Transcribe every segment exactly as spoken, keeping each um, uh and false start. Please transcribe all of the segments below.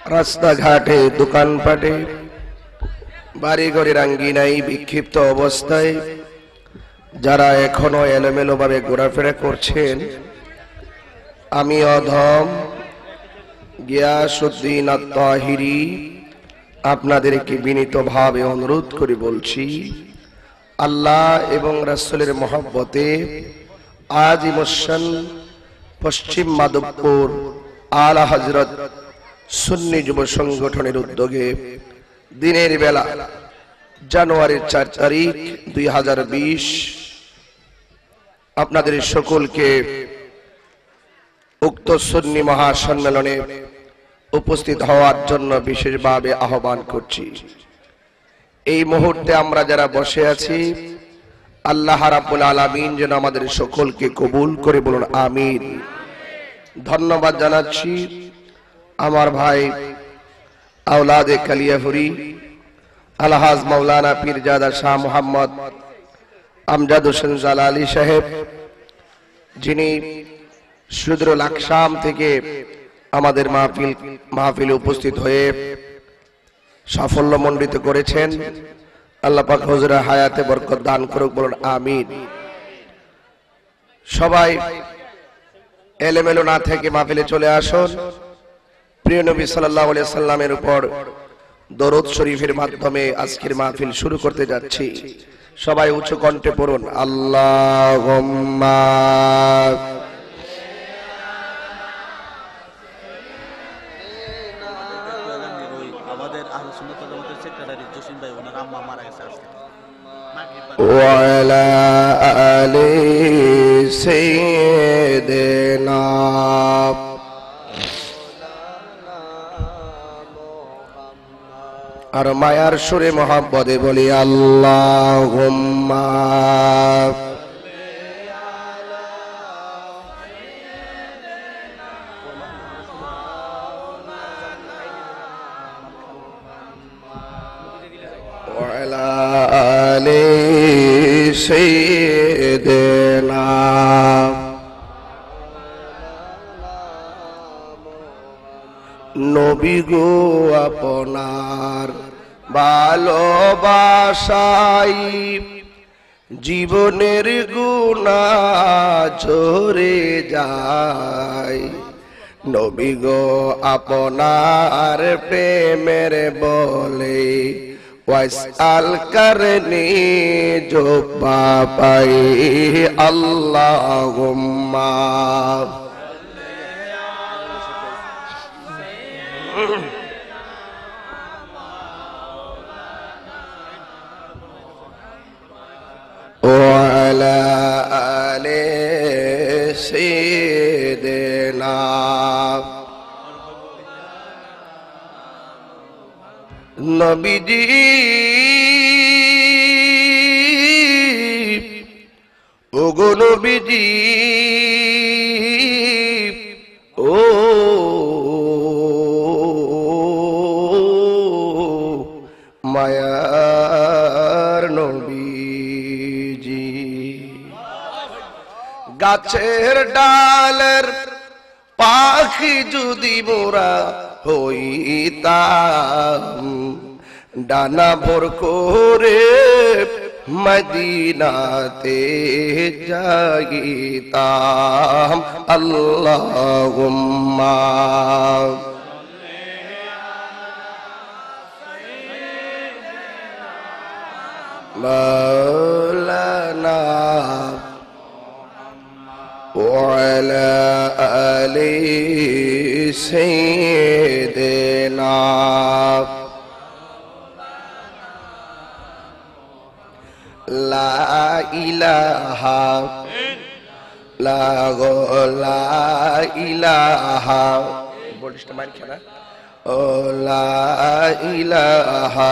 রাস্তাঘাটে দোকানপাটে বাড়িঘরের আঙ্গিনায় বিক্ষিপ্ত অবস্থায় যারা এখনো এলোমেলোভাবে ঘোরাফেরা করছেন, আমি অধম গিয়াসউদ্দিন আত-তাহিরি আপনাদেরকে বিনীতভাবে অনুরোধ করে বলছি, আল্লাহ এবং রাসূলের মহব্বতে আজিমুসান পশ্চিম মাধবপুর আলা হযরত সুন্নি যুব সংগঠনের উদ্যোগে দিনের বেলা জানুয়ারির চার তারিখ দুই হাজার বিশ আপনাদের সকলকে উক্ত সুন্নি মহাসম্মেলনে উপস্থিত হওয়ার জন্য বিশেষভাবে আহ্বান করছি। এই মুহূর্তে আমরা যারা বসে আছি, আল্লাহ রাব্বুল আলামিন যেন আমাদের সকলকে কবুল করে, বলুন আমিন। ধন্যবাদ জানাচ্ছি আমার ভাই আওলাদে কালিয়াহুরি আলহাজ মাওলানা পীরজাদা শাহ মোহাম্মদ আমজাদ হোসেন জালালি সাহেব, যিনি সুদূর আকশাম থেকে আমাদের মাহফিল মাহফিলে উপস্থিত হয়ে সাফল্যমণ্ডিত করেছেন। আল্লাহ পাক হুজুরের হায়াতে বরকত দান করুক, বলুন আমিন। সবাই এলোমেলো না থেকে মাহফিলে চলে আসুন। প্রিয় নবী সাল্লাল্লাহু আলাইহি সাল্লামের উপর দরুদ শরীফের মাধ্যমে আজকের মাহফিল শুরু করতে যাচ্ছি। সবাই উচ্চ কণ্ঠে পড়ুন, আল্লাহুম্মা আমাদের আহলে সুন্নাত ওয়াল জামাতের সেক্রেটারি জসিম ভাই, ওনার আম্মা মারা গেছে আজকে। ওয়া আলা আলি সাইয়্যিদিনা আর মায়ার সুরে মোহাম্মদে বলি আল্লাহুম্মা ওয়া আলা আলি সাইয়্যিদিনা নবী গো আপনার ভালোবাসাই জীবনের গুনাহ ঝরে যায়। নবী গো আপনার প্রেমের বলে ওয়াসআল করনি जो পাই আল্লাহুম্মা وعلى آل سيدنا নবীজি ওগো নবীজি ও মায়ার নবীজি, গাছের ডালের পাখি যদি মোরা হইতাম, ডানা ভর করে মদিনাতে যাইতাম। আল্লাহুম্মা মাওলানা وعلى آل سيدنا لا إله لا لا إله বলিস না মার খেলা ও লা ইলাহা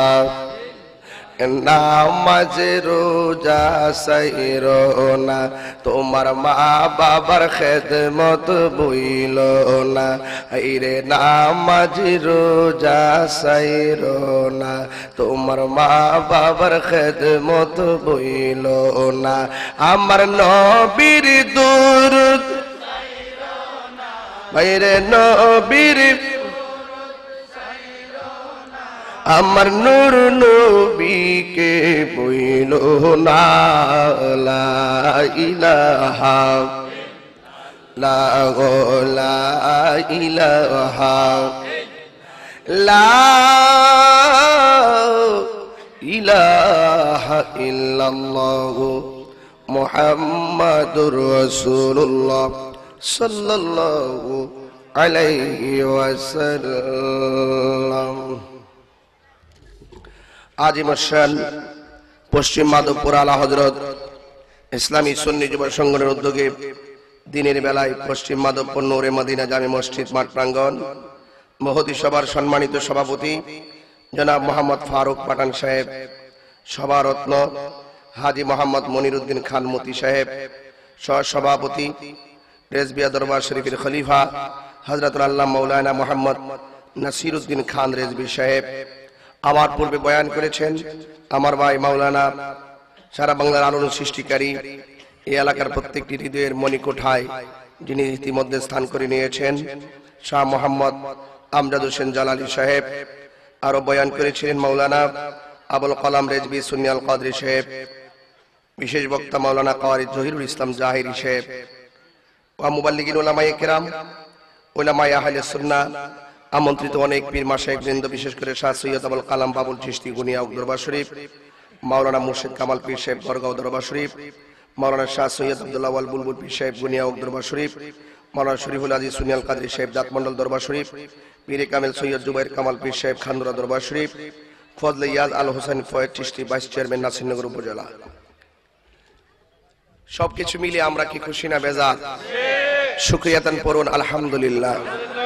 নামাজ রোজা সাইরো না, তোমার মা বাবার খেদমত বইল না। আইরে নামাজ রোজা সাইরো না, তোমার মা বাবার খেদমত বইল না। আমার নবীর দুরূদ সাইরো না, আইরে নবীর আমার নূর নবীকে বইল না লা ইলাহা লা লা ইলাহা লা ইলাহা ইল্লাল্লাহ মুহাম্মাদুর রাসূলুল্লাহ সাল্লাল্লাহু আলাইহি ওয়াসাল্লাম। আজিমশান পশ্চিম মাধবপুর আলা হযরত ইসলামী সুন্নি যুব সংগঠনের উদ্যোগে দিনের বেলায় পশ্চিম মাধবপুর নূরে মদিনা জামে মসজিদ মাঠ প্রাঙ্গণ মহতী সভার সম্মানিত সভাপতি জনাব মোহাম্মদ ফারুক পাঠান সাহেব, সভারত্ন হাজী মোহাম্মদ মনিরউদ্দিন খান মতি সাহেব, সহসভাপতি রেজবিয়া দরবার শরীফের খলিফা হযরতুল আল্লাহ মাওলানা মোহাম্মদ নাসিরউদ্দিন খান রেজবি সাহেব, আমার পূর্বে বয়ান করেছেন আমার ভাই মাওলানা, সারা বাংলার আলোড়ন সৃষ্টিকারী, এই এলাকার প্রত্যেকটি হৃদয়ের মণিকোঠায় যিনি ইতিমধ্যে স্থান করে নিয়েছেন শাহ মোহাম্মদ আমজাদ হোসেন জালালী সাহেব। আরো বয়ান করেছিলেন মাওলানা আবুল কালাম রেজবি সুন্নি আল কাদরি সাহেব, বিশেষ বক্তা মাওলানা কারি জহিরুল ইসলাম জাহিরি সাহেব, ওয়া মুবাল্লিগিন উলামায়ে কেরাম, উলামায়ে আহলে সুন্নাহ, আমন্ত্রিত অনেক পীর মাশায়েখ বৃন্দ, বিশেষ করে শাহ সৈয়দ আবুল কালাম বাবুল চিশতি গুনিয়া দরবার শরীফ, মাওলানা মুর্শিদ কামাল পীর সাহেব বরগাঁও দরবার শরীফ, মাওলানা শাহ সৈয়দ আব্দুল্লাহ ওয়াল বুলবুল পীর সাহেব গুনিয়া দরবার শরীফ, মাওলানা শরীফুল আজিজ সুন্নি আল কাদরি সাহেব দাঁতমন্ডল দরবার শরীফ, পীর কামেল সৈয়দ জুবাইর কামাল পীর সাহেব খানদুরা দরবার শরীফ, ফজলে ইয়াজ আল হোসেন ফয়েদ চিশতি ভাইস চেয়ারম্যান নাসিরনগর উপজেলা। সবকিছু মিলে আমরা কি খুশি না বেজার? শুকরিয়াতান পড়ুন আলহামদুলিল্লাহ।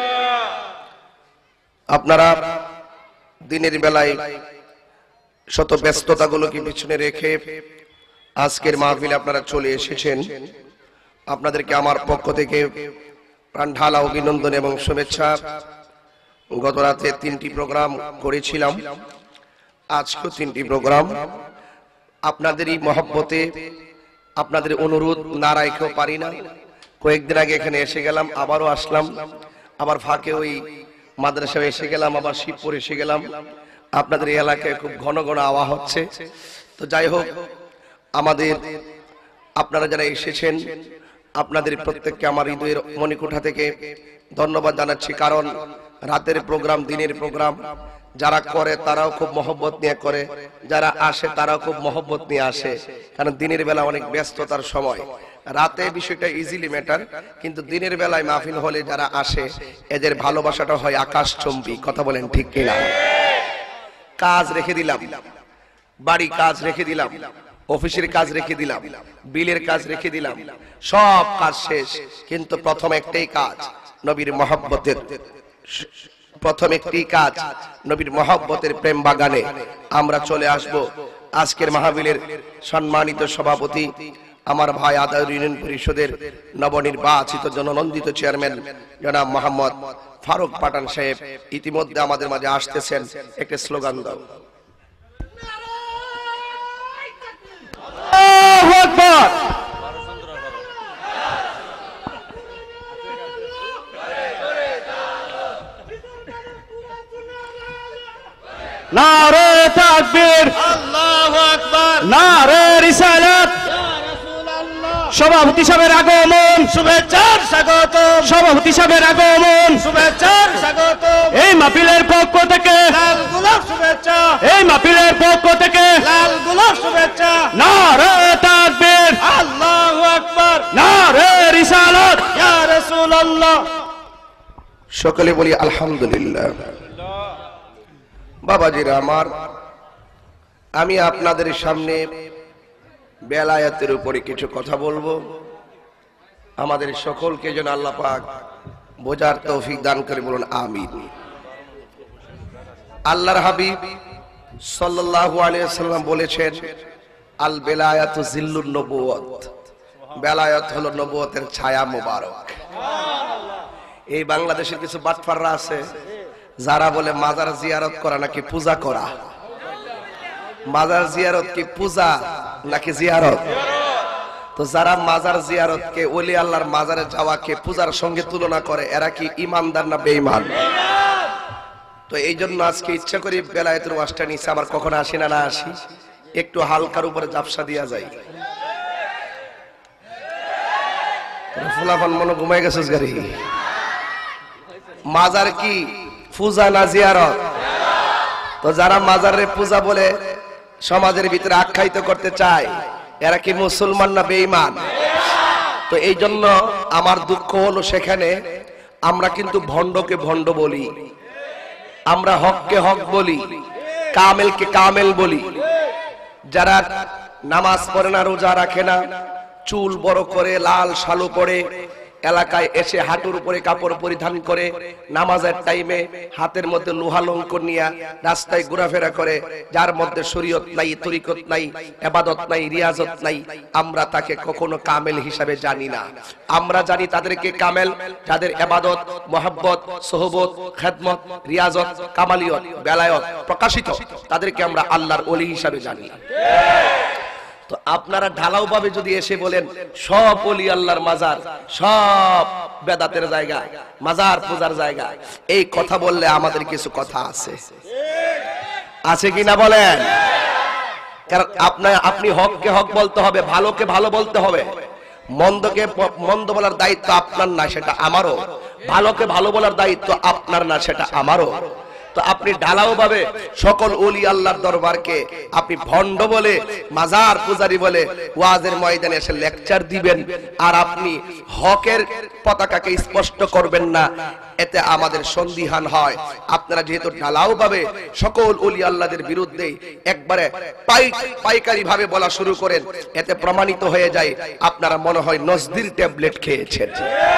আপনারা দিনের বেলায় শত ব্যস্ততাগুলোকে পিছনে রেখে আজকের মাহফিলে আপনারা চলে এসেছেন। আপনাদেরকে আমার পক্ষ থেকে প্রাণ ঢালা অভিনন্দন এবং শুভেচ্ছা। গত রাতে তিনটি প্রোগ্রাম করেছিলাম, আজকেও তিনটি প্রোগ্রাম। আপনাদেরই মহব্বতে, আপনাদের অনুরোধ না রাখতেও পারি না। কয়েকদিন আগে এখানে এসে গেলাম, আবারও আসলাম, আবার ফাঁকে ওই মাদ্রাসায় এসে গেলাম, আবার শিবপুর এসে গেলাম। আপনাদের এই এলাকায় খুব ঘন ঘন আওয়া হচ্ছে। তো যাই হোক, আমাদের আপনারা যারা এসেছেন আপনাদের প্রত্যেককে আমার হৃদয়ের মণিকোঠা থেকে ধন্যবাদ জানাচ্ছি। কারণ রাতের প্রোগ্রাম, দিনের প্রোগ্রাম যারা করে তারাও খুব মহব্বত নিয়ে করে, যারা আসে তারাও খুব মহব্বত নিয়ে আসে। কারণ দিনের বেলা অনেক ব্যস্ততার সময়, রাতে বিষয়টা ইজিলি ম্যাটার, কিন্তু দিনের বেলায় মাহফিল হলে যারা আসে এদের ভালোবাসাটা হয় আকাশচুম্বী। কথা বলেন ঠিক কিনা? কাজ রেখে দিলাম, বাড়ি কাজ রেখে দিলাম, অফিসের কাজ রেখে দিলাম, বিলের কাজ রেখে দিলাম, সব কাজ শেষ, কিন্তু প্রথম একটাই কাজ নবীর মহব্বতের, প্রথম একটি কাজ নবীর মহব্বতের প্রেম বাগানে আমরা চলে আসব। আজকের মাহফিলের সম্মানিত সভাপতি আমার ভাই আদায়ুর ইউনিয়ন পরিষদের নবনির্বাচিত জননন্দিত চেয়ারম্যান জনাব মোহাম্মদ ফারুক পাঠান সাহেব ইতিমধ্যে আমাদের মাঝে আসতেছেন। একটা স্লোগান দাও। আল্লাহু আকবার। নারে তাকবীর, আল্লাহু আকবার, নারে রিসালাত। সভাপতি সাহেবের আগমন, শুভেচ্ছার স্বাগত, সভাপতি সাহেবের আগমন, শুভেচ্ছার স্বাগত, এই মাহফিলের পক্ষ থেকে লাল গোলাপ শুভেচ্ছা, এই মাহফিলের পক্ষ থেকে লাল গোলাপ শুভেচ্ছা। নারে তাকবীর, আল্লাহু আকবার, নারে রিসালাত। ইয়া রাসূলুল্লাহ। সকলে বলি আলহামদুলিল্লাহ। বাবাজিরা আমার, আমি আপনাদের সামনে বেলায়েতের উপরে কিছু কথা বলবো। আমাদের সকলকে যেন আল্লাহ পাক বোঝার তৌফিক দান করে, বলুন আমিন। আল্লাহর হাবিব সাল্লাল্লাহু আলাইহি ওয়াসাল্লাম বলেছেন, আল বেলায়াতু জিল্লুন নবুওয়াত, বেলায়েত হলো নবুয়তের ছায়া মোবারক। এই বাংলাদেশের কিছু বাটফাররা আছে যারা বলে মাজার জিয়ারত করা নাকি পূজা করা। মাজার জিয়ারত কি পূজা নাকি জিয়ারত? তো যারা মাজার জিয়ারতকে, ওলি আল্লাহর মাজারে যাওয়াকে পূজার সঙ্গে তুলনা করে, এরা কি ইমানদার না বেঈমান? তো এই জন্য আজকে ইচ্ছা করি বেলায়েতের ওয়াজটা নিচে আমার কখন আসি না না আসি একটু হালকার উপরে জাপসা দিয়া যায়। ফুলাফান মনে ঘুমাই গেছিস গাড়ি। মাজার কি পূজা না জিয়ারত? তো যারা মাজারের পূজা বলে সমাজের ভিতরে আখ্যায়িত করতে চায় এরা কি মুসলমান না বেঈমান? তো এই জন্য আমার দুঃখ হলো সেখানে আমরা কিন্তু ভণ্ডকে ভণ্ড বলি, আমরা হককে হক বলি, কামেলকে কামেল বলি। যারা নামাজ পড়ে না, রোজা রাখে না, চুল বড় করে লাল শালু পরে এলাকায় এসে হাঁটুর উপরে কাপড় পরিধান করে নামাজের টাইমে হাতের মধ্যে লোহা লঙ্কর নিয়ে রাস্তায় ঘোরাফেরা করে, যার মধ্যে শরীয়ত নাই, তরিকত নাই, ইবাদত নাই, রিয়াজত নাই, আমরা তাকে কখনো কামেল হিসাবে জানি না। আমরা জানি তাদেরকে কামেল যাদের ইবাদত, মহব্বত, সোহবত, খেদমত, রিয়াজত, কামালিয়ত, বেলায়ত প্রকাশিত, তাদেরকে আমরা আল্লাহর ওলি হিসাবে জানি। তো আপনারা ঢালাও ভাবে যদি এসে বলেন সব ওলি আল্লাহর মাজার, সব বেদাতের জায়গা, মাজার পূজার জায়গা, এই কথা বললে আমাদের কিছু কথা আছে, আছে কিনা বলেন? কারণ আপনার আপনি হককে হক বলতে হবে, ভালোকে ভালো বলতে হবে। মন্দকে মন্দ বলার দায়িত্ব আপনার না, সেটা আমারও। ভালোকে ভালো বলার দায়িত্ব আপনার না, সেটা আমারও। তো আপনি ঢালাও ভাবে সকল ওলি আল্লাহর দরবারকে আপনি ভণ্ড বলে, মাজার পূজারি বলে ওয়াজের ময়দানে এসে লেকচার দিবেন, আর আপনি হকের পতাকাকে স্পষ্ট করবেন না, এতে আমাদের সন্দিহান হয়। আপনারা যেহেতু ঢালাও ভাবে সকল ওলি আল্লাহদের বিরুদ্ধে একবারে পাইকারি ভাবে বলা শুরু করেন, এতে প্রমাণিত হয়ে যায় আপনারা মনে হয় নজদির ট্যাবলেট খেয়েছেন।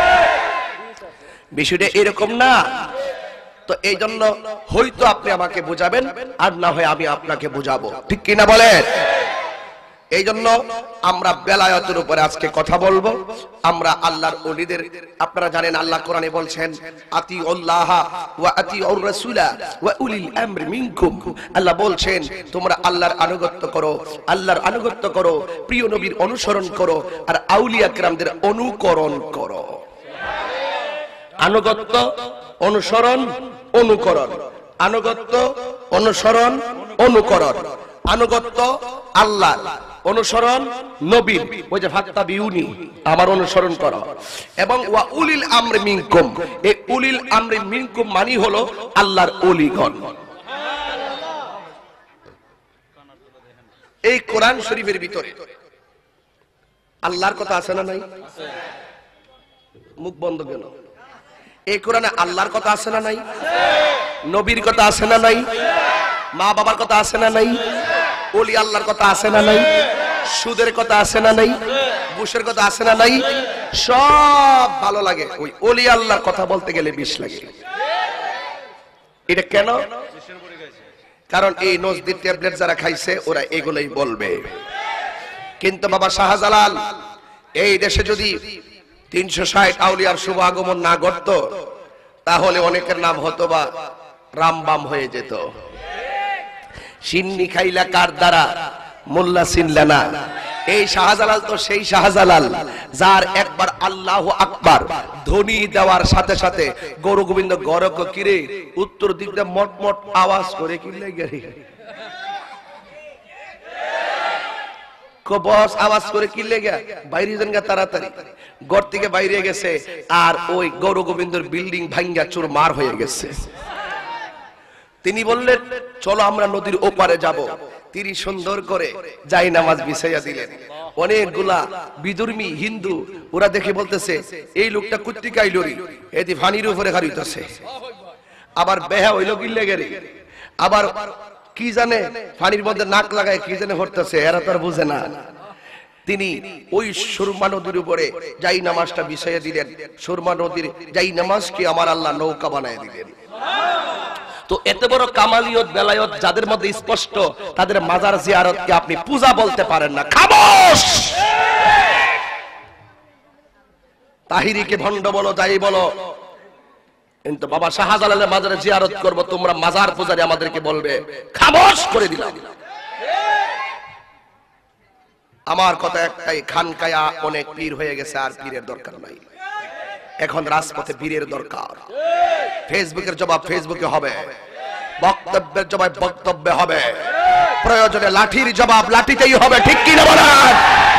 বিষয়টা এরকম না। তো এই জন্য হয়তো আপনি আমাকে বুঝাবেন, আর না হয় আমি আপনাকে বুঝাবো, ঠিক কিনা বলেন? এই জন্য আমরা বেলায়েতের উপরে আজকে কথা বলবো। আমরা আল্লাহর ওলিদের, আপনারা জানেন আল্লাহ কোরআনে বলছেন আতিউল্লাহ ওয়া আতিউর রাসূলা ওয়া উলিল আমরি মিনকুম। আল্লাহ বলছেন তোমরা আল্লাহর আনুগত্য করো, আল্লাহর আনুগত্য করো, প্রিয় নবীর অনুসরণ করো, আর আউলিয়া কিরামদের অনুকরণ করো। আনুগত্য, অনুসরণ, অনুকরণ, আনুগত্য, অনুসরণ, অনুকরণ। আনুগত্য আল্লাহ, অনুসরণ নবীর, ওই যে ফাত্তাবিউনি, আমার অনুসরণ করো। এবং ওয়া উলিল আমরি মিনকুম, এই উলিল আমরি মিনকুম মানে হলো আল্লাহর ওলিগণ। এই কোরআন শরীফের ভিতরে আল্লাহর কথা আছে না নাই? মুখ বন্ধ কেন? এই কোরআনে আল্লাহর কথা আছে না নাই? নবীর কথা আছে না নাই? মা বাবার কথা আছে না নাই? ওলি আল্লাহর কথা আছে না নাই? সুদের কথা আছে না নাই? ঘুষের কথা আছে না নাই? সব ভালো লাগে, ওই ওলি আল্লাহর কথা বলতে গেলে বিষ লাগে। এটা কেন? কারণ এই নজদির ট্যাবলেট যারা খাইছে ওরা এগুলোই বলবে। কিন্তু বাবা শাহজালাল এই দেশে যদি তিনশো ষাট আউলিয়ার শুভ আগমন না ঘটত, তাহলে অনেকের নাম হতো বা রামবাম হয়ে যেত। সিন্নি খাইলা কার দ্বারা, মোল্লা চিনলা না। এই শাহজালাল তো সেই শাহজালাল যার একবার আল্লাহু আকবার ধ্বনি দেওয়ার সাথে সাথে গৌর গোবিন্দ গরক কিরে উত্তর দিক দিয়ে মট মট আওয়াজ করে কিনলে গেছে, বস আওয়াজ করে কিনলে গা বাইরে যান গা তাড়াতাড়ি। ঘর থেকে বাইরে গেছে আর ওই গৌর গোবিন্দর বিল্ডিং ভাঙ্গা চুর মার হয়ে গেছে। তিনি বললেন চলো আমরা নদীর ওপারে যাব। তিনি সুন্দর করে যাই নামাজ বিছাইয়া দিলেন। অনেকগুলা বিধর্মী হিন্দু ওরা দেখে বলতেছে এই লোকটা কুত্তি কাইলরি, এদি ফানির উপরে হারিতেছে। আবার বেহা হইল কিনলে গেরে, আবার কি জানে পানির মধ্যে নাক লাগায় কি জানে হরতেছে, এরা তো আর বুঝে না। তিনি ওই সুরমা নদীর উপরে যাই নামাজটা বিছাইয়া দিলেন। সুরমা নদীর যাই নামাজকে আমার আল্লাহ নৌকা বানায় দিলেন। তো এত বড় কামালিয়ত বেলায়ত যাদের মধ্যে স্পষ্ট, তাদের মাজার জিয়ারতকে আপনি পূজা বলতে পারেন না। খামোশ! তাহিরিকে ভণ্ড বলো, যাই বলো, কিন্তু বাবা শাহজালালের মাজারে জিয়ারত করব তোমরা মাজার পূজারি আমাদেরকে বলবে, খামোশ করে দিলাম। আমার কথা একটাই, খানকায়া অনেক পীর হয়ে গেছে, আর পীরের দরকার নাই। এখন রাজপথে পীরের দরকার। ফেসবুকের জবাব ফেসবুকে হবে, বক্তব্যের জবাব বক্তব্যে হবে, প্রয়োজনে লাঠির জবাব লাঠিতেই হবে, ঠিক কি না বলেন?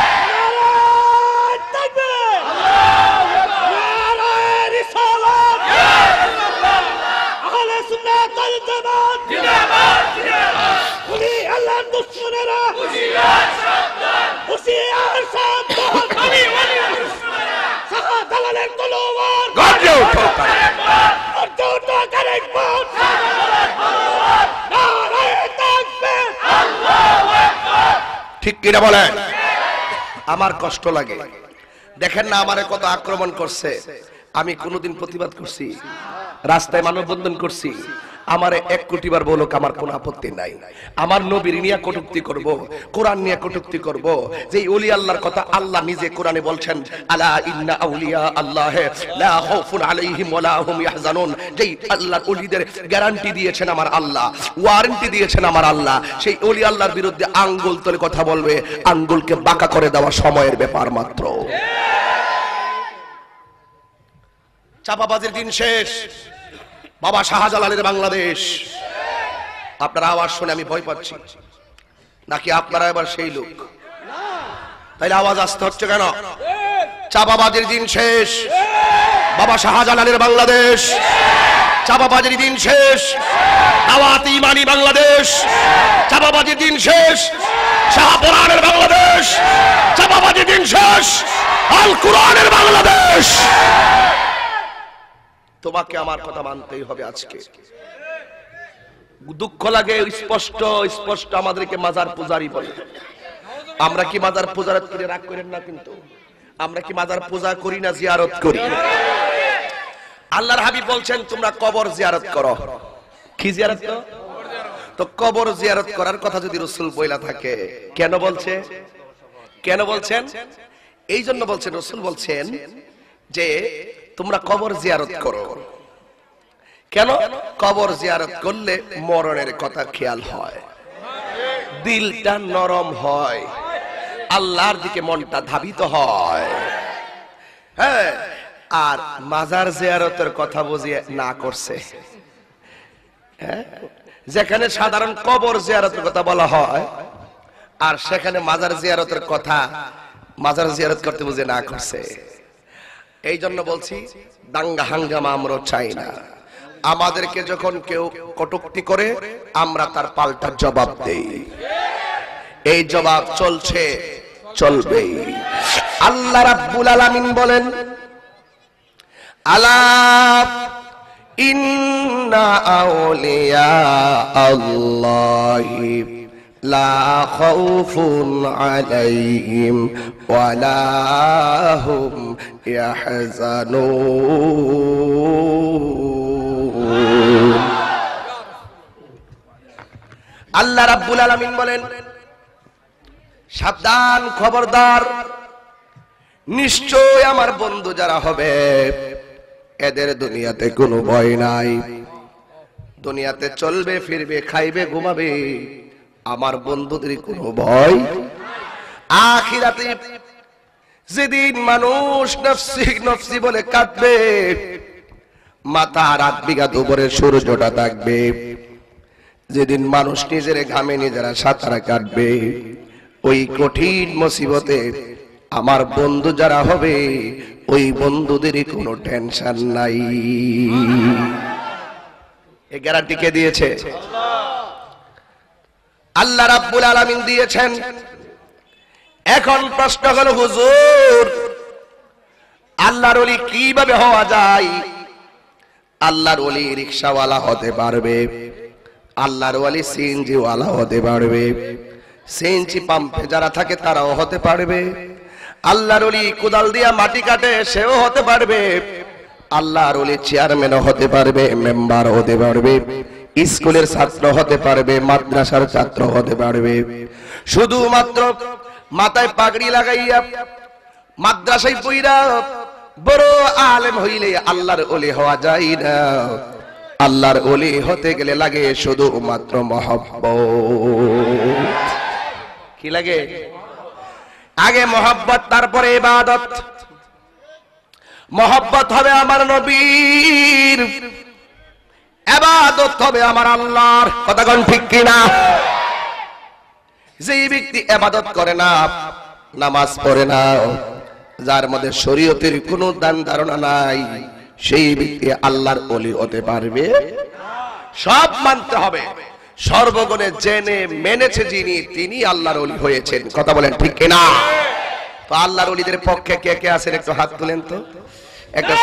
ঠিক কিনা বলেন? আমার কষ্ট লাগে, দেখেন না আমারে কত আক্রমণ করছে। আমি কোনোদিন প্রতিবাদ করছি, রাস্তায় মানববন্ধন করছি? আমারে এক কোটি বার বলুক, আমার কোনো আপত্তি নাই। আমার নবীর নিয়ে কটূক্তি করব, কোরআন নিয়ে কটূক্তি করব, যে ওলি আল্লাহর কথা আল্লাহ নিজে কোরআনে বলছেন, আলা ইন্না আউলিয়া আল্লাহ লা খাউফুন আলাইহিম ওয়ালা হুম ইয়াহজানুন, যেই আল্লাহর ওলিদের গ্যারান্টি দিয়েছেন আমার আল্লাহ, ওয়ারেন্টি দিয়েছেন আমার আল্লাহ, সেই ওলি আল্লাহর বিরুদ্ধে আঙ্গুল তুলে কথা বলবে, আঙ্গুলকে বাঁকা করে দেওয়া সময়ের ব্যাপার মাত্র। চাপাবাজির দিন শেষ, বাবা শাহজালালের বাংলাদেশ। আপনার আওয়াজ শুনে আমি ভয় পাচ্ছি, নাকি আপনারা এবার সেই লোক? তাইলে আওয়াজ আসতে হচ্ছে কেন? চাপাবাজির দিন শেষ, বাবা শাহজালালের বাংলাদেশ। চাপাবাজির দিন শেষ, দাওয়াত ইমানি বাংলাদেশ। চাপাবাজির দিন শেষ, শাহপুরানের বাংলাদেশ। চাপাবাজির দিন শেষ, আল কুরআনের বাংলাদেশ। তোমাকে আমার কথা মানতেই হবে। আজকে দুঃখ লাগে, স্পষ্ট স্পষ্ট আমাদেরকে মাজার পূজারি বলে। আমরা কি মাজার পূজারত করে রাগ করেন না? কিন্তু আমরা কি মাজার পূজা করি না, জিয়ারত করি? আল্লাহর হাবিব বলছেন তোমরা কবর জিয়ারত করো। কি জিয়ারত করো? তো কবর জিয়ারত করার কথা যদি রাসূল বইলা থাকে, কেন বলছে? কেন বলছেন? এই জন্য বলছেন, রাসূল বলছেন যে তোমরা কবর জিয়ারত করো। কেন? কবর জিয়ারত করলে মরণের কথা খেয়াল হয়, দিলটা নরম হয়, আল্লাহর দিকে মনটা ধাবিত হয়। হ্যাঁ, আর মাজার জিয়ারতের কথা বুঝিয়ে না করছে। হ্যাঁ, যেখানে সাধারণ কবর জিয়ারতের কথা বলা হয়, আর সেখানে মাজার জিয়ারতের কথা মাজার জিয়ারত করতে বুঝে না করছে। এই জন্য বলছি, দাঙ্গা হাঙ্গামা আমরা চাই না। আমাদেরকে যখন কেউ কটূক্তি করে, আমরা তার পাল্টা জবাব দেই। এই জবাব চলছে, চলবে। আল্লাহ রাব্বুল আলামিন বলেন, আলা ইন্না আউলিয়া আল্লাহি লা খাউফুন আলাইহিম ওয়ালা হুম ইয়াহজানুন। আল্লাহ রাব্বুল আলামিন বলেন, সাবধান, খবরদার, নিশ্চয় আমার বন্ধু যারা হবে এদের দুনিয়াতে কোনো ভয় নাই। দুনিয়াতে চলবে ফিরবে, খাইবে ঘুমাবে, আমার বন্ধুদের কোনো ভয়। আখিরাতে যেদিন মানুষ নফসি নফসি বলে কাঁদবে, মাথার আট বিঘা দুপুরের সূর্যটা থাকবে, যেদিন মানুষ নিজের ঘামে নিজেরা সাঁতার কাটবে, ওই কঠিন মুসিবতে আমার বন্ধু যারা হবে, ওই বন্ধুদের কোনো টেনশন নাই। এই গ্যারান্টি কে দিয়েছে? আল্লাহ রাব্বুল আলামিন দিয়েছেন। এখন প্রশ্ন হলো, হুজুর আল্লাহর ওলি কিভাবে হওয়া যায়? আল্লাহর ওলি রিকশাওয়ালা হতে পারবে, আল্লাহর ওলি সিএনজি ওয়ালা হতে পারবে, সিএনজি পাম্পে যারা থাকে তারাও হতে পারবে। আল্লাহর ওলি কোদাল দিয়া মাটি কাটে, সেও হতে পারবে। আল্লাহর ওলি চেয়ারম্যানও হতে পারবে, মেম্বার হতে পারবে, স্কুলের ছাত্র হতে পারবে, মাদ্রাসার ছাত্র হতে পারবে। শুধুমাত্র মাথায় পাগড়ি লাগাইয়া মাদ্রাসায় পইরা বড় আলেম হইলে আল্লাহর ওলি হওয়া যায় না। আল্লাহর ওলি হতে গেলে লাগে শুধুমাত্র মহব্বত। কি লাগে? আগে মহব্বত, তারপরে ইবাদত। মহব্বত হবে আমার নবীর, ইবাদত হবে আমার আল্লাহর। কথা কোন ঠিক কিনা? যেই ব্যক্তি ইবাদত করে না, নামাজ পড়ে না, যার মধ্যে শরীয়তের কোনো দান ধারণা নাই, সেই ব্যক্তি আল্লাহর ওলি হতে পারবে? সব মানতে হবে, সর্বগুণে জেনে মেনেছে যিনি, তিনি আল্লাহর ওলি হয়েছেন। কথা বলেন ঠিক কিনা? তো আল্লাহর ওলিদের পক্ষে কে কে আছেন একটু হাত তুলেন তো। একটা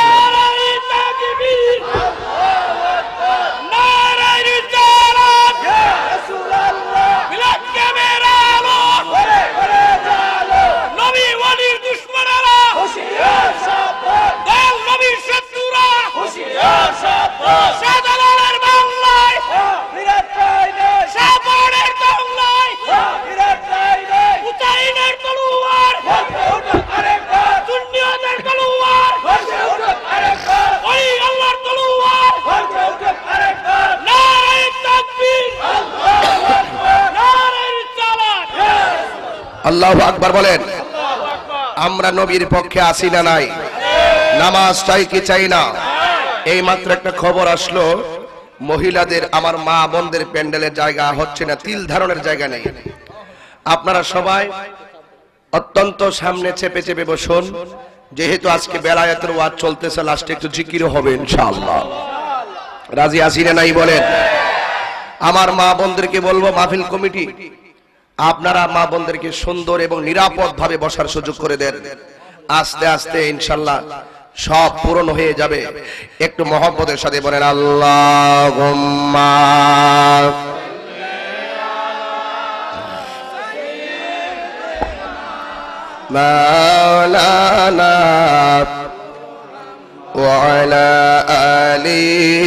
আল্লাহু আকবার বলেন। আমরা নবীর পক্ষে আসি না নাই? নামাজ চাই কি চাই না? এই মাত্র একটা খবর আসলো, মহিলাদের, আমার মা বোনদের প্যান্ডেলের জায়গা হচ্ছে না, তিল ধারণের জায়গা নেই। আপনারা সবাই অত্যন্ত সামনে চেপে চেপে বসুন, যেহেতু আজকে বেলায়েতের ওয়াজ চলতেছে, লাস্টে একটু জিকিরও হবে ইনশাআল্লাহ। রাজি আছি না নাই বলেন? আমার মা বোনদেরকে বলবো, মাহফিল কমিটি আপনারা মা বোনদেরকে সুন্দর এবং নিরাপদ ভাবে বসার সুযোগ করে দেন। আস্তে আস্তে ইনশাআল্লাহ সব পূরণ হয়ে যাবে। একটু মহব্বতের সাথে বলেন আল্লাহুম্মা মাওলানা ওয়া আলা আলি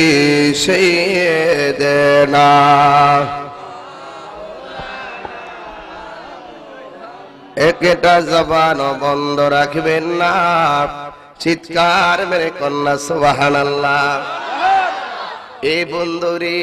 সাইয়্যিদিনা। একটা জবান বন্ধ রাখবেন না, চিৎকার মেরে কন্যা সুবহানাল্লাহ। এই বন্ধুরে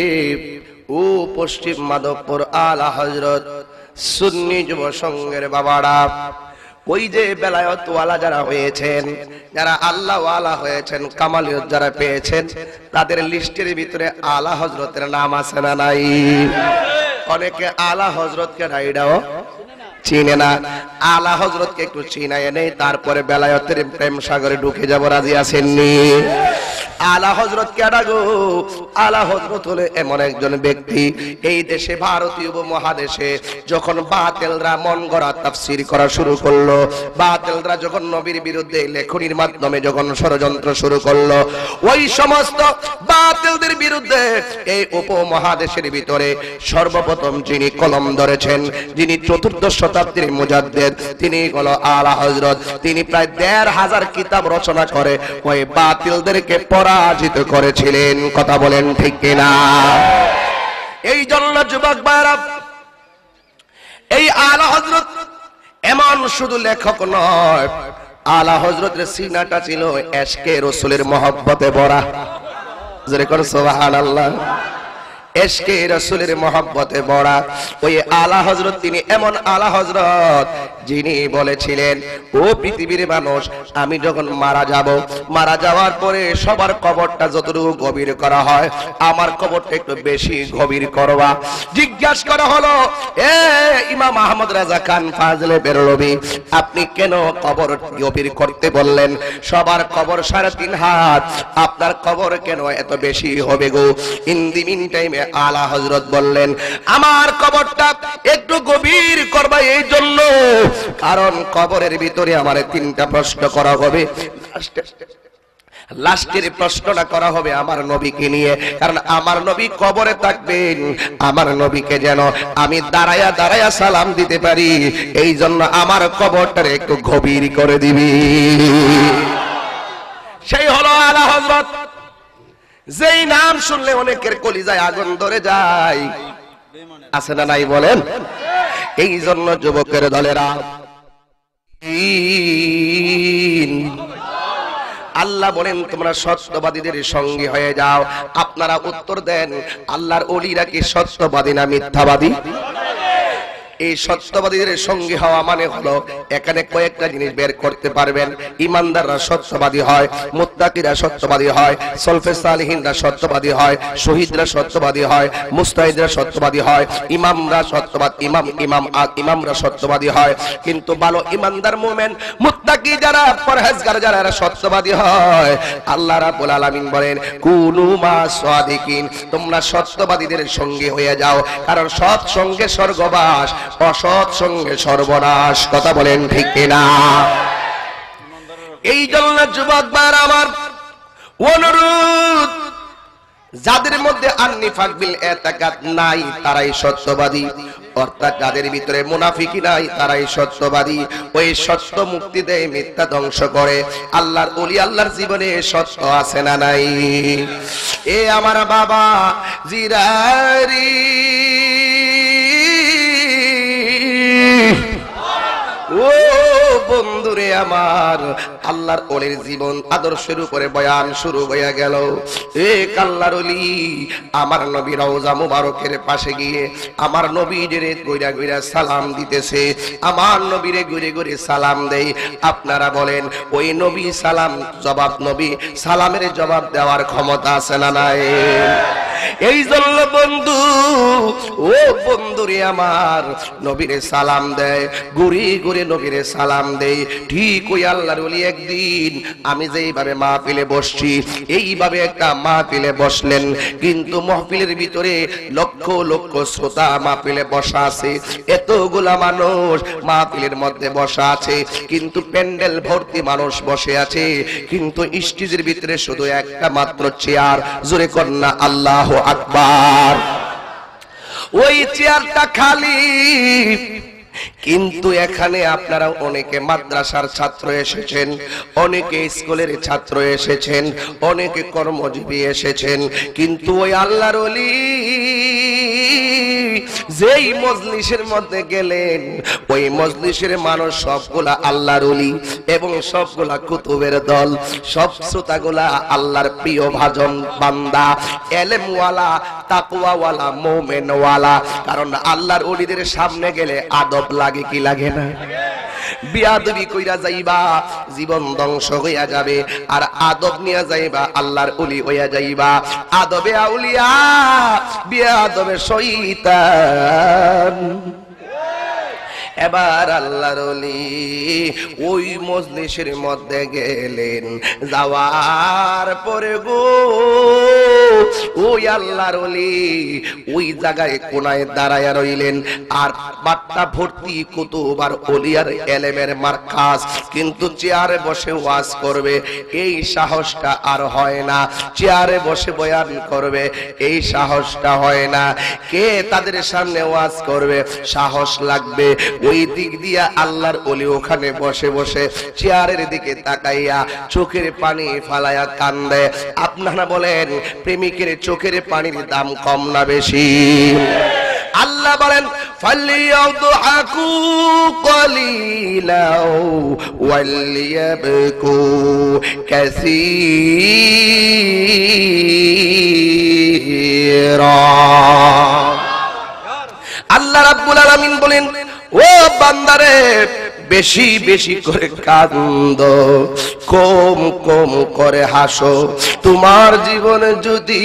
ও পশ্চিম মাধবপুর আলা হযরত সুন্নি যুব সংঘের বাবারা, ওই যে বেলায়েত ওয়ালা যারা হয়েছেন, যারা আল্লাহ ওয়ালা হয়েছেন, কামালিয়ত যারা পেয়েছেন, তাদের লিস্টের ভিতরে আলা হযরতের নাম আছে না নাই? অনেকে আলা হযরতকে ডাইডাও চিনে না। আলা হযরতকে একটু চিনায় নেই, তারপরে বেলায়েতের প্রেম সাগরে ঢুকে যাব। রাজি আছেননি? আলা হযরত কেডা গো? আলা হযরত হলে এমন একজন ব্যক্তি, এই দেশে ভারতীয় উপমহাদেশে যখন বাতিলরা মন গড়া তাফসীর করা শুরু করলো, বাতিলরা যখন নবীর বিরুদ্ধে লেখনির মাধ্যমে যখন ষড়যন্ত্র শুরু করলো, ওই সমস্ত বাতিলদের বিরুদ্ধে এই উপমহাদেশের ভিতরে সর্বপ্রথম যিনি কলম ধরেছেন, যিনি চতুর্দশ শতাব্দীর মুজাদ্দিদ, তিনি হলো আলা হযরত। তিনি প্রায় দেড় হাজার কিতাব রচনা করে ওই বাতিলদেরকে পরাজিত করেছিলেন। কথা বলেন ঠিক কিনা? এই জন্য যুবক ভাইরা, এই আলা হযরত এমন শুধু লেখক নয়, আলা হযরতের সিনাটা ছিল এশকে রাসূলের মহব্বতে ভরা। জোরে করে সুবহানাল্লাহ। এশকে রাসূলের মহব্বতে ভরা ওই আলা হযরত, তিনি এমন আলা হযরত যিনি বলেছিলেন, ও পৃথিবীর মানুষ, আমি যখন মারা যাব, মারা যাওয়ার পরে সবার কবরটা যতটুকু গভীর করা হয়, আমার কবরটা একটু বেশি গভীর করবা। জিজ্ঞাসা করা হলো, এ ইমাম আহমদ রাজা খান ফাজলে বেরলভী, আপনি কেন কবর গভীর করতে বললেন? সবার কবর সাড়ে তিন হাত, আপনার কবর কেন এত বেশি হবে গো? ইন দি মিন টাইমে আলা হযরত বললেন, আমার কবরটা একটু গভীর করবা এই জন্য, কারণ কবরের ভিতরে আমার তিনটা প্রশ্ন করা হবে। লাস্টের প্রশ্নটা করা হবে আমার নবীকে নিয়ে, কারণ আমার নবী কবরে থাকবেন, আমার নবীকে যেন আমি দাঁড়ায়া দাঁড়ায়া সালাম দিতে পারি, এই জন্য আমার কবরটারে একটু গভীর করে দিবি। সেই হলো আলা হযরত, যেই নাম শুনলে অনেকের কলিজায় আগুন ধরে যায়। আছে না নাই বলেন? এই জন্য যুবকের দলেরা, আল্লাহ বলেন তোমরা সত্যবাদীদের সঙ্গী হয়ে যাও। আপনারা উত্তর দেন, আল্লাহর ওলিরা কি সত্যবাদী না মিথ্যাবাদী? এই সত্যবাদীদের সঙ্গী হওয়া মানে হলো এখানে কয়েকটা জিনিস বের করতে পারবেন। ইমানদাররা সত্যবাদী হয়, মুত্তাকিরা সত্যবাদী হয়, সলফে সালিহিনরা সত্যবাদী হয়, শহীদরা সত্যবাদী হয়, মুস্তাহিদরা সত্যবাদী হয়, ইমামরা সত্যবাদ ইমাম ইমাম ইমামরা সত্যবাদী হয়। কিন্তু ভালো ইমানদার মুমিন মুত্তাকি যারা, পরহেজগার যারা, এরা সত্যবাদী হয়। আল্লাহ রাব্বুল আলামিন বলেন কুনু মা সাদিকিন, তোমরা সত্যবাদীদের সঙ্গে হয়ে যাও, কারণ সৎ সঙ্গে স্বর্গবাস, অসৎ সঙ্গে সর্বনাশ। কথা বলেন ঠিক কিনা? এই জন্য যুবক ভাইরা আমার অনুরোধ, যাদের মধ্যে আন-নিফাক বিল ইতিকাদ নাই তারাই সত্যবাদী, অর্থাৎ যাদের ভিতরে মুনাফিকি নাই তারাই সত্যবাদী। ওই সত্য মুক্তি দেয়, মিথ্যা ধ্বংস করে। আল্লাহর ওলি আল্লাহর জীবনে সত্য আছে না নাই? এ আমার বাবা জিরারি, ও বন্ধুরে আমার, আল্লাহর ওলির জীবন আদর্শের উপরে বয়ান শুরু হয়ে গেল। এ আল্লাহর ওলি আমার নবী রওজা মুবারকের পাশে গিয়ে আমার নবীরে গইরা গইরা সালাম দিতেছে, আমার নবীরে ঘুরে ঘুরে সালাম দেই। আপনারা বলেন ওই নবী সালাম জবাব, নবী সালামের জবাব দেওয়ার ক্ষমতা আছে না নাই? এই জন্য বন্ধু, ও বন্ধুরে আমার, নবীরে সালাম দেয়, ঘুরে ঘুরে নবীরে সালাম দেই। ঠিক ওই আল্লাহর ওলি একদিন আমি যেইভাবে মাহফিলে বসছি এইভাবে একটা মাহফিলে বসলেন, কিন্তু মাহফিলের ভিতরে লক্ষ লক্ষ শ্রোতা মাহফিলে বসা আছে, এতগুলা মানুষ মাহফিলের মধ্যে বসা আছে, কিন্তু প্যান্ডেল ভর্তি মানুষ বসে আছে, কিন্তু স্টেজের ভিতরে শুধু একটা মাত্র চেয়ার। জোরে কন্যা আল্লাহু আকবার। ওই চেয়ারটা খালি, কিন্তু এখানে আপনারা অনেকে মাদ্রাসার ছাত্র এসেছেন, অনেকে স্কুলের ছাত্র এসেছেন, অনেকে কর্মজীবী এসেছেন, কিন্তু ওই আল্লাহর ওলি যেই মজলিসের মধ্যে গেলেন ওই মজলিসের মানুষ সবগুলা আল্লাহর ওলি এবং সবগুলা কুতুবের দল, সব শ্রোতাগুলা আল্লাহর প্রিয় ভাজন বান্দা, এলেমওয়ালা, তাকওয়াওয়ালা, মুমিনওয়ালা। কারণ আল্লাহর ওলিদের সামনে গেলে আদব লাগে কি লাগে না? বিয়াদবি কইরা যাইবা জীবন ধ্বংস হইয়া যাবে, আর আদব নিয়ে যাইবা আল্লাহর ওলি হইয়া যাইবা। আদবে আউলিয়া, বিয়াদবে শয়তান। এবার আল্লাহর ওলি ওই মজলিসের মধ্যে গেলেন, যাওয়ার পরে গো ওই আল্লাহর ওলি ওই জায়গায় কোনায় দাঁড়ায়া রইলেন, আর বাট্টা ভর্তি কুতুব আর ওলিয়ার এলেমের মার্কাজ, কিন্তু চেয়ারে বসে ওয়াজ করবে এই সাহসটা আর হয় না, চেয়ারে বসে বয়ান করবে এই সাহসটা হয় না। কে তাদের সামনে ওয়াজ করবে? সাহস লাগবে। ওই দিক দিয়া আল্লাহর ওলি ওখানে বসে বসে চেয়ারের দিকে তাকাইয়া চোখের পানি ফালাইয়া কান্দে। আপনারা বলেন প্রেমিকের চোখের পানির দাম কম না বেশি? আল্লাহ বলেন ফালিয়াদহাকু কলিলাও ওয়ালিয়াবকু কাসীরা। আল্লাহ রাব্বুল আলামিন বলেন ও বান্দারে বেশি বেশি করে কাঁদো, কম কম করে হাসো। তোমার জীবনে যদি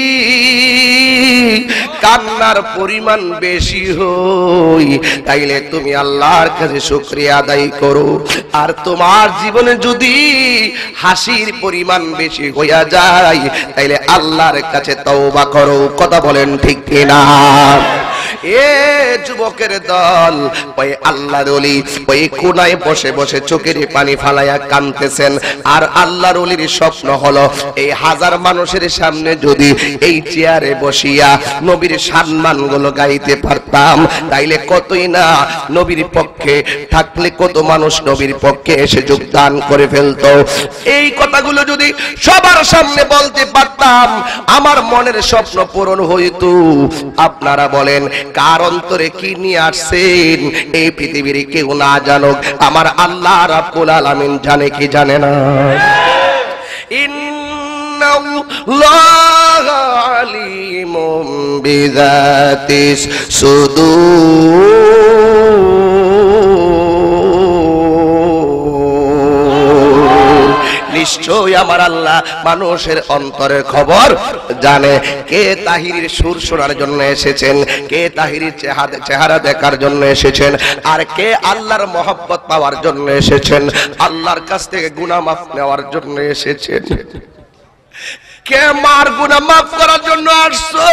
কান্নার পরিমাণ বেশি হয় তাইলে তুমি আল্লাহর কাছে শুকরিয়া আদায় করো, আর তোমার জীবনে যদি হাসির পরিমাণ বেশি হইয়া যায় তাইলে আল্লাহর কাছে তওবা করো। কথা বলেন ঠিক কিনা? এ যুবকের দল, ওই আল্লাহর ওলি ওই কোনায় বসে বসে চোখের পানি ফালাইয়া কাঁদতেছেন, আর আল্লাহর ওলির স্বপ্ন হলো এই হাজার মানুষের সামনে যদি এই চেয়ারে বসিয়া নবীর সম্মান গুলো গাইতে পারতাম তাইলে কতই না নবীর পক্ষে থাকলে কত মানুষ নবীর পক্ষে এসে যোগদান করে ফেলতো। এই কথাগুলো যদি সবার সামনে বলতে পারতাম আমার মনের স্বপ্ন পূরণ হইতো। আপনারা বলেন কার অন্তরে কি নিয়ে আসছেন এই পৃথিবীর কেউ না জানুক, আমার আল্লাহ রাব্বুল আলামিন জানে কি জানে না? ইন্নাল্লাহা আলিমুম বিযাতিস সুদূর। নিশ্চয় আমার আল্লাহ মানুষের অন্তরের খবর জানে। কে তাহিরির সুর শোনার জন্য এসেছেন, কে তাহিরির চেহারা দেখার জন্য এসেছেন, আর কে আল্লাহর মহব্বত পাওয়ার জন্য এসেছেন, আল্লাহর কাছ থেকে গুনাহ মাফ নেওয়ার জন্য এসেছেন। কে মার গুনাহ মাফ করার জন্য আসছো,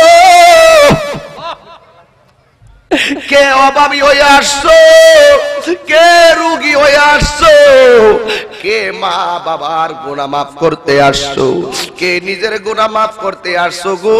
কে অভাবী হয়ে আসছো, কে রোগী হয়ে আসছো, কে মা বাবার গুনাহ মাফ করতে আসছো, কে নিজের গুনাহ মাফ করতে আসছো গো।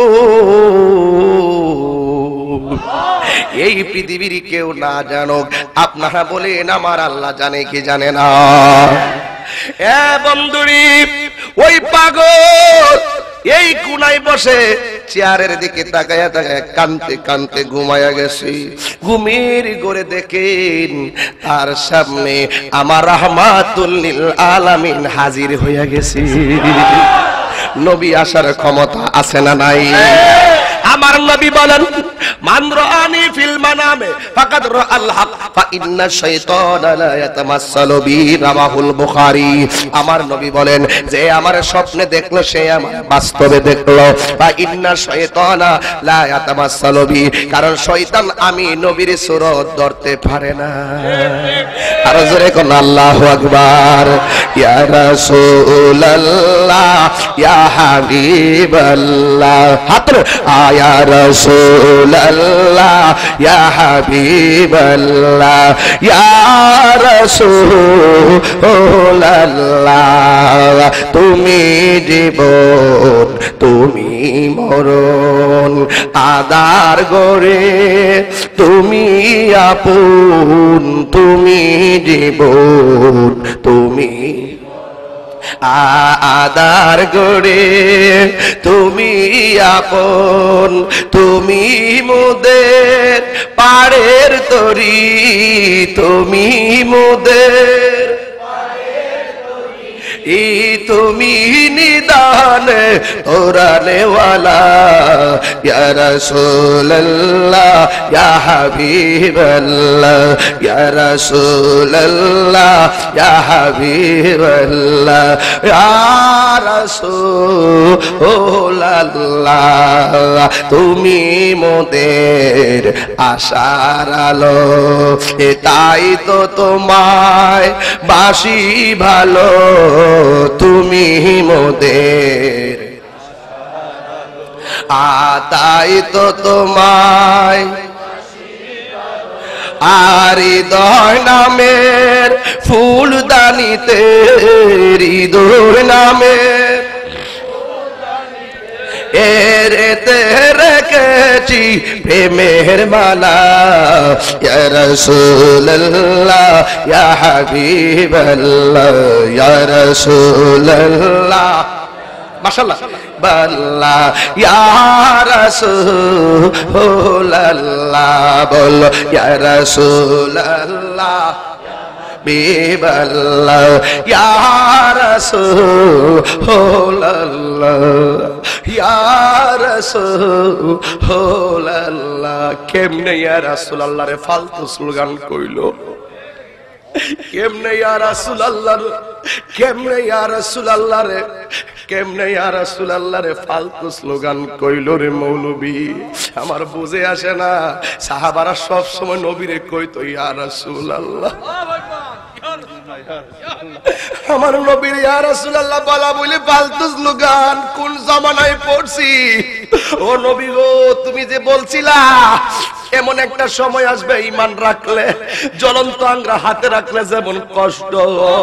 এই পৃথিবীর কেউ না জানুক, আপনারা বলেন আমার আল্লাহ জানে কি জানে না? এ বন্ধুরি, ওই পাগল এই কোনায় বসে চেয়ারের দিকে তাকায়া তাকায়া কানতে কানতে ঘুমায়া গেছে। ঘুমের ঘরে দেখেন তার সামনে আমার রাহমাতুল লিল আলামিন হাজির হইয়া গেছে। নবী আসার ক্ষমতা আছে না নাই? আমার নবী বলেন, মান রাআনি ফিল মানামে ফাকাদ রাআল হক ফা ইন্না শাইতানা লা ইয়াতামাসসালু বি, রাওয়াহুল বুখারী। আমার নবী বলেন, যে আমার স্বপ্নে দেখলো সে আমার বাস্তবে দেখলো। ফা ইন্না শাইতানা লা ইয়াতামাসসালু বি, কারণ শয়তান আমি নবীর সুরত ধরতে পারে না। আর জোরে কোন আল্লাহু আকবার। ইয়া রাসূলুল্লাহ ইয়া হাবিবাল্লাহ, হাত ইয়া রাসূলুল্লাহ ইয়া হাবিবাল্লাহ, ইয়া রাসূলুল্লাহ তুমি জীবন তুমি মরণ, আদার গরে তুমি আপন, তুমি জীবন তুমি আদার গড়ে তুমি আপন, তুমি মোদের পাড়ের তরি, তুমি মোদের ই তুমি নিদান তোরানে ওয়ালা, ইয়া রাসূলুল্লাহ ইয়া হাবিবাল্লাহ, ইয়া রাসূলুল্লাহ ইয়া হাবিবাল্লাহ, ইয়া রাসূলুল্লাহ তুমি মোদের আশার আলো, এটাই তো তোমায় বাসি ভালো, তুমি মোদের আতাই তো তোমায়, আর হৃদয় নামের ফুলদানিতে, হৃদয় নামের এরেতে রেখেছি প্রেমের মালা, ইয়া রাসূলুল্লাহ ইয়া হাবিবাল্লাহ, ইয়া রাসূলুল্লাহ মাশাআল্লাহ বাল্লা, ইয়া রাসূলুল্লাহ বলো, ইয়া রাসূলুল্লাহ বিবাল্লাহ, ইয়া রাসূলুল্লাহ ইয়া রাসূলুল্লাহ। কেমনে ইয়া রাসূলুল্লাহ রে ফালতু স্লোগান কইলো, কেমনে ইয়া রাসূলুল্লাহ, কেমনে ইয়া রাসূলুল্লাহ রে, কেমনে ইয়া রাসূলুল্লাহ রে ফালতু স্লোগান কইলো রে মৌলবী। আমার বুঝে আসে না, সাহাবারা সব সময় নবীরে কইতো ইয়া রাসূলুল্লাহ। আমার নবীর ইয়া রাসূলুল্লাহ বলা বলে ফালতু স্লোগান কোন জামানায় পড়ছি। ও নবী গো, তুমি যে বলছিলা এমন একটা সময় আসবে ঈমান রাখলে, জ্বলন্ত আঙ্গুর হাতে রাখলে যেমন কষ্ট,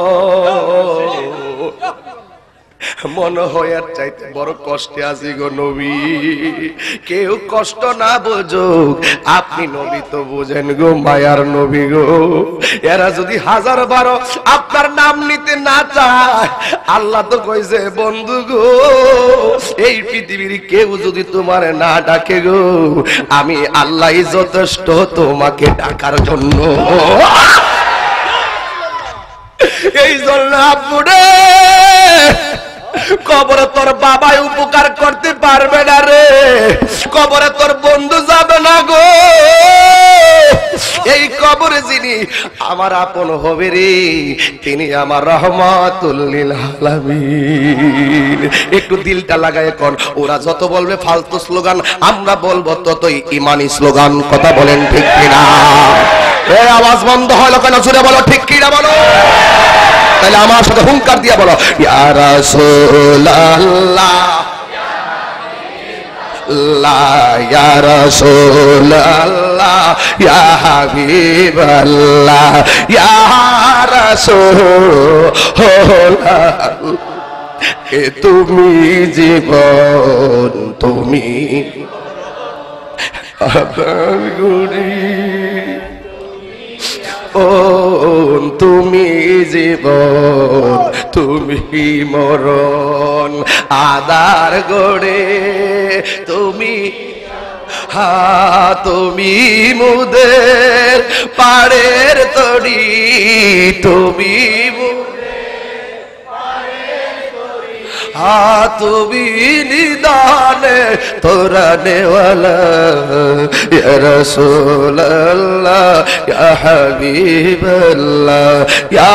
মনে হয় আর চাইতে বড় কষ্টে আছি গো নবী। কেউ কষ্ট না বুঝুক, আপনি নবী তো বুঝেন গো, মায়ার নবী গো। এরা যদি হাজার বারো আপনার নাম নিতে না চায়, আল্লাহ তো কইছে বন্ধু গো, এই পৃথিবীর কেউ যদি তোমার না ডাকে গো, আমি আল্লাহই যথেষ্ট তোমাকে ডাকার জন্য। এই জন্য আপুরে কবরে তোর বাবাই উপকার করতে পারবে না রে, কবরে তোর বন্ধু যাবে না গো। এই কবরে যিনি আমার আপন হবে রে, তিনি আমার রহমাতুল লিল আলামিন। একটু দিলটা লাগায় কোন, ওরা যত বলবে ফালতু স্লোগান, আমরা বলবো ততই ইমানি স্লোগান। কথা বলেন ঠিক কিনা? এই আওয়াজ বন্ধ হলো কেন? জোরে বলো ঠিক কিনা বলো। তাহলে আমার সাথে হুঙ্কার দিয়া বলো, ইয়া রাসূলুল্লাহ ইয়া রাসূলুল্লাহ ইয়া হাবিবাল্লাহ ইয়া রাসূলুল্লাহ। এ তুমি জীবন, তুমি আবার গুরি, ও তুমি জীবন, তুমি মরণ, আদার গড়ে তুমি, হা তুমি মুদের পাড়ের তরি, তুমি হা তুমি নিদানে তোরা নেওয়ালা, ইয়া রাসূলুল্লাহ ইয়া হাবিবাল্লাহ ইয়া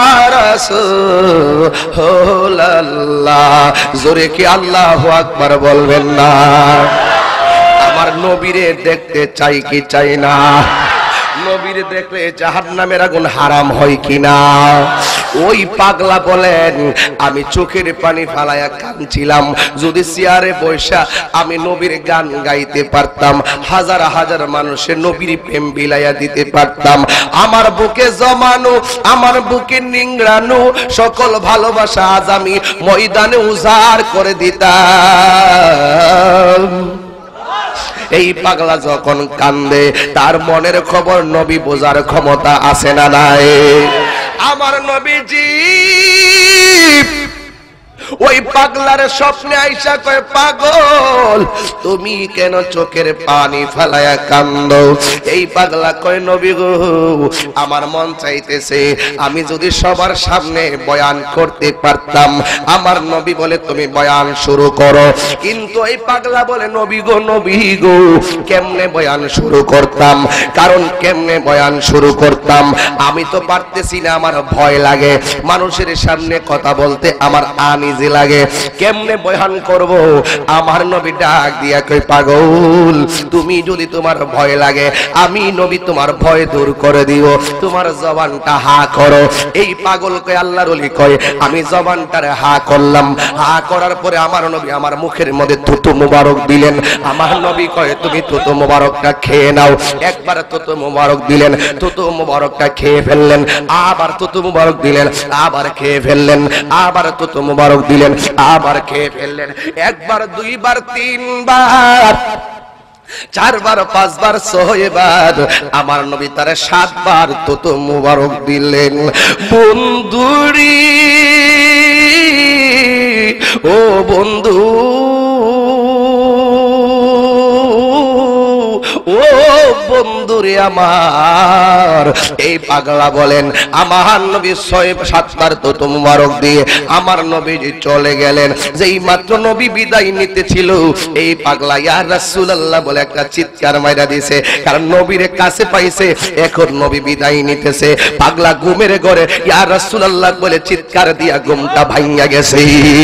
রাসূলুল্লাহ। জোরে কি আল্লাহু আকবার বলবেন না? আমার নবীরে দেখতে চাই কি চাই না? নবীর দেখলে জাহান্নামের আগুন হারাম হয় কিনা? ওই পাগলা বলেন, আমি চোখের পানি ফালায়া কাঁদছিলাম, যদি চেয়ারে বসা আমি নবীর গান গাইতে পারতাম, হাজার হাজার মানুষের নবীর প্রেম বিলাইয়া দিতে পারতাম। আমার বুকে জমানো, আমার বুকে নিংড়ানো সকল ভালোবাসা আজ আমি ময়দানে উজাড় করে দিতাম। এই পাগলা যখন কান্দে, তার মনের খবর নবী বোঝার ক্ষমতা আছে না নাই? আমার নবীজি ওই পাগলার স্বপ্নে আইসা কয়, পাগল তুমি কেন চোখের পানি ফেলায়া কান্দো? এই পাগলা কয়, নবী গো আমার মন চাইতেছে আমি যদি সবার সামনে বয়ান করতে পারতাম। আমার নবী বলে, তুমি বয়ান শুরু করো। কিন্তু এই পাগলা বলে, নবী গো নবী গো কেমনে বয়ান শুরু করতাম? কারণ কেমনে বয়ান শুরু করতাম আমি তো পারতেছি না, আমার ভয় লাগে, মানুষের সামনে কথা বলতে আমার আনিজ লাগে, কেমনে বয়ান করব? আমার নবী ডাক দিয়া কই, পাগল তুমি যদি তোমার ভয় লাগে আমি নবী তোমার ভয় দূর করে দিব, তোমার জবানটা হা করো। এই পাগল কয়, আল্লাহর ওলি কয়, আমি জবানটারে হা করলাম, হা করার পরে আমার নবী আমার মুখের মধ্যে থুতু মুবারক দিলেন। আমার নবী কয়, তুমি থুতু মুবারকটা খেয়ে নাও। একবার থুতু মুবারক দিলেন, থুতু মুবারকটা খেয়ে ফেললেন, আবার থুতু মুবারক দিলেন, আবার খেয়ে ফেললেন, আবার থুতু মুবারক দিলেন, আবার খেয়ে ফেললেন। একবার, দুইবার, তিনবার, চারবার, পাঁচবার, ছয়বার, আমার নবী তারে সাতবার থুতু মুবারক দিলেন। বন্ধুরি ও বন্ধু, ও বন্ধুরে আমার, এই পাগলা বলেন আমার নবী ছয় সাতবার থুতু মুবারক দিয়ে আমার নবীজি চলে গেলেন। যেই মাত্র নবী বিদায় নিতে ছিল, এই পাগলা ইয়া রাসূলুল্লাহ বলে একটা চিৎকার মাইরা দিয়েছে, কারণ নবীর কাছে পাইছে, এখন নবী বিদায় নিতেছে। পাগলা ঘুমের ঘরে ইয়া রাসূলুল্লাহ বলে চিৎকার দিয়া ঘুমটা ভাঙা গেছে।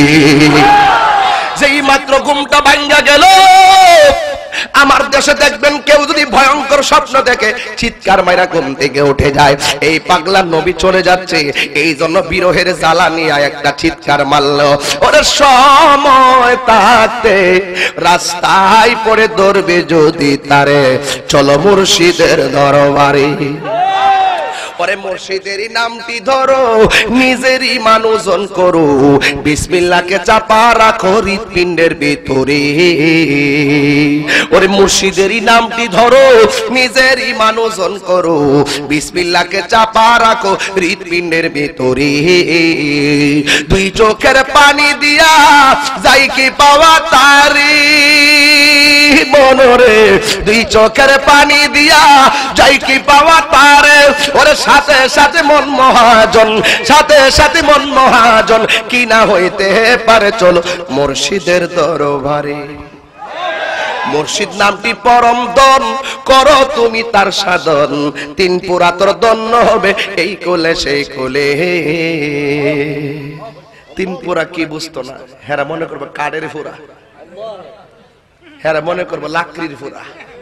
যেই মাত্র ঘুমটা ভাঙা গেল, আমার দেশে দেখবেন কেউ যদি ভয়ঙ্কর স্বপ্ন দেখে চিৎকার মাইরা ঘুম থেকে উঠে যায়। এই পাগলা নবী চলে যাচ্ছে, এই জন্য বিরহের জ্বালা নিয়ে একটা চিৎকার মারলো, ওরে সময় থাকতে রাস্তায় পড়ে ধরবে যদি তারে, চলো মুর্শিদের দরবারে। পরে মুর্শিদেরই নামটি ধরো, নিজেরই মানুষজন করো, বিসমিল্লাহকে চাপা রাখো হৃৎপিণ্ডের ভিতরে। ওরে মুর্শিদেরই নামটি ধরো, নিজেরই মানুষজন করো, বিসমিল্লাহকে চাপা রাখো হৃৎপিণ্ডের ভিতরে। দুই চোখের পানি দিয়া যাই কি পাওয়া তারি মনরে, দুই চোখের পানি দিয়া যাই কি পাওয়া তারে। ওরে সাথে সাথে মন মহাজন, সাথে সাথে মন মহাজন, কি না হইতে পারে চলো মুর্শিদের দরবারে। মুর্শিদ নামটি পরম দন, করো তুমি তার সাধন, তিন পুরাতর দন্য হবে এই কোলে সেই কোলে। তিন পুরা কি বুঝতো না, হেরা মনে করবো কাঠের ফুরা, হেরা মনে করবো লাকড়ির ফুরা।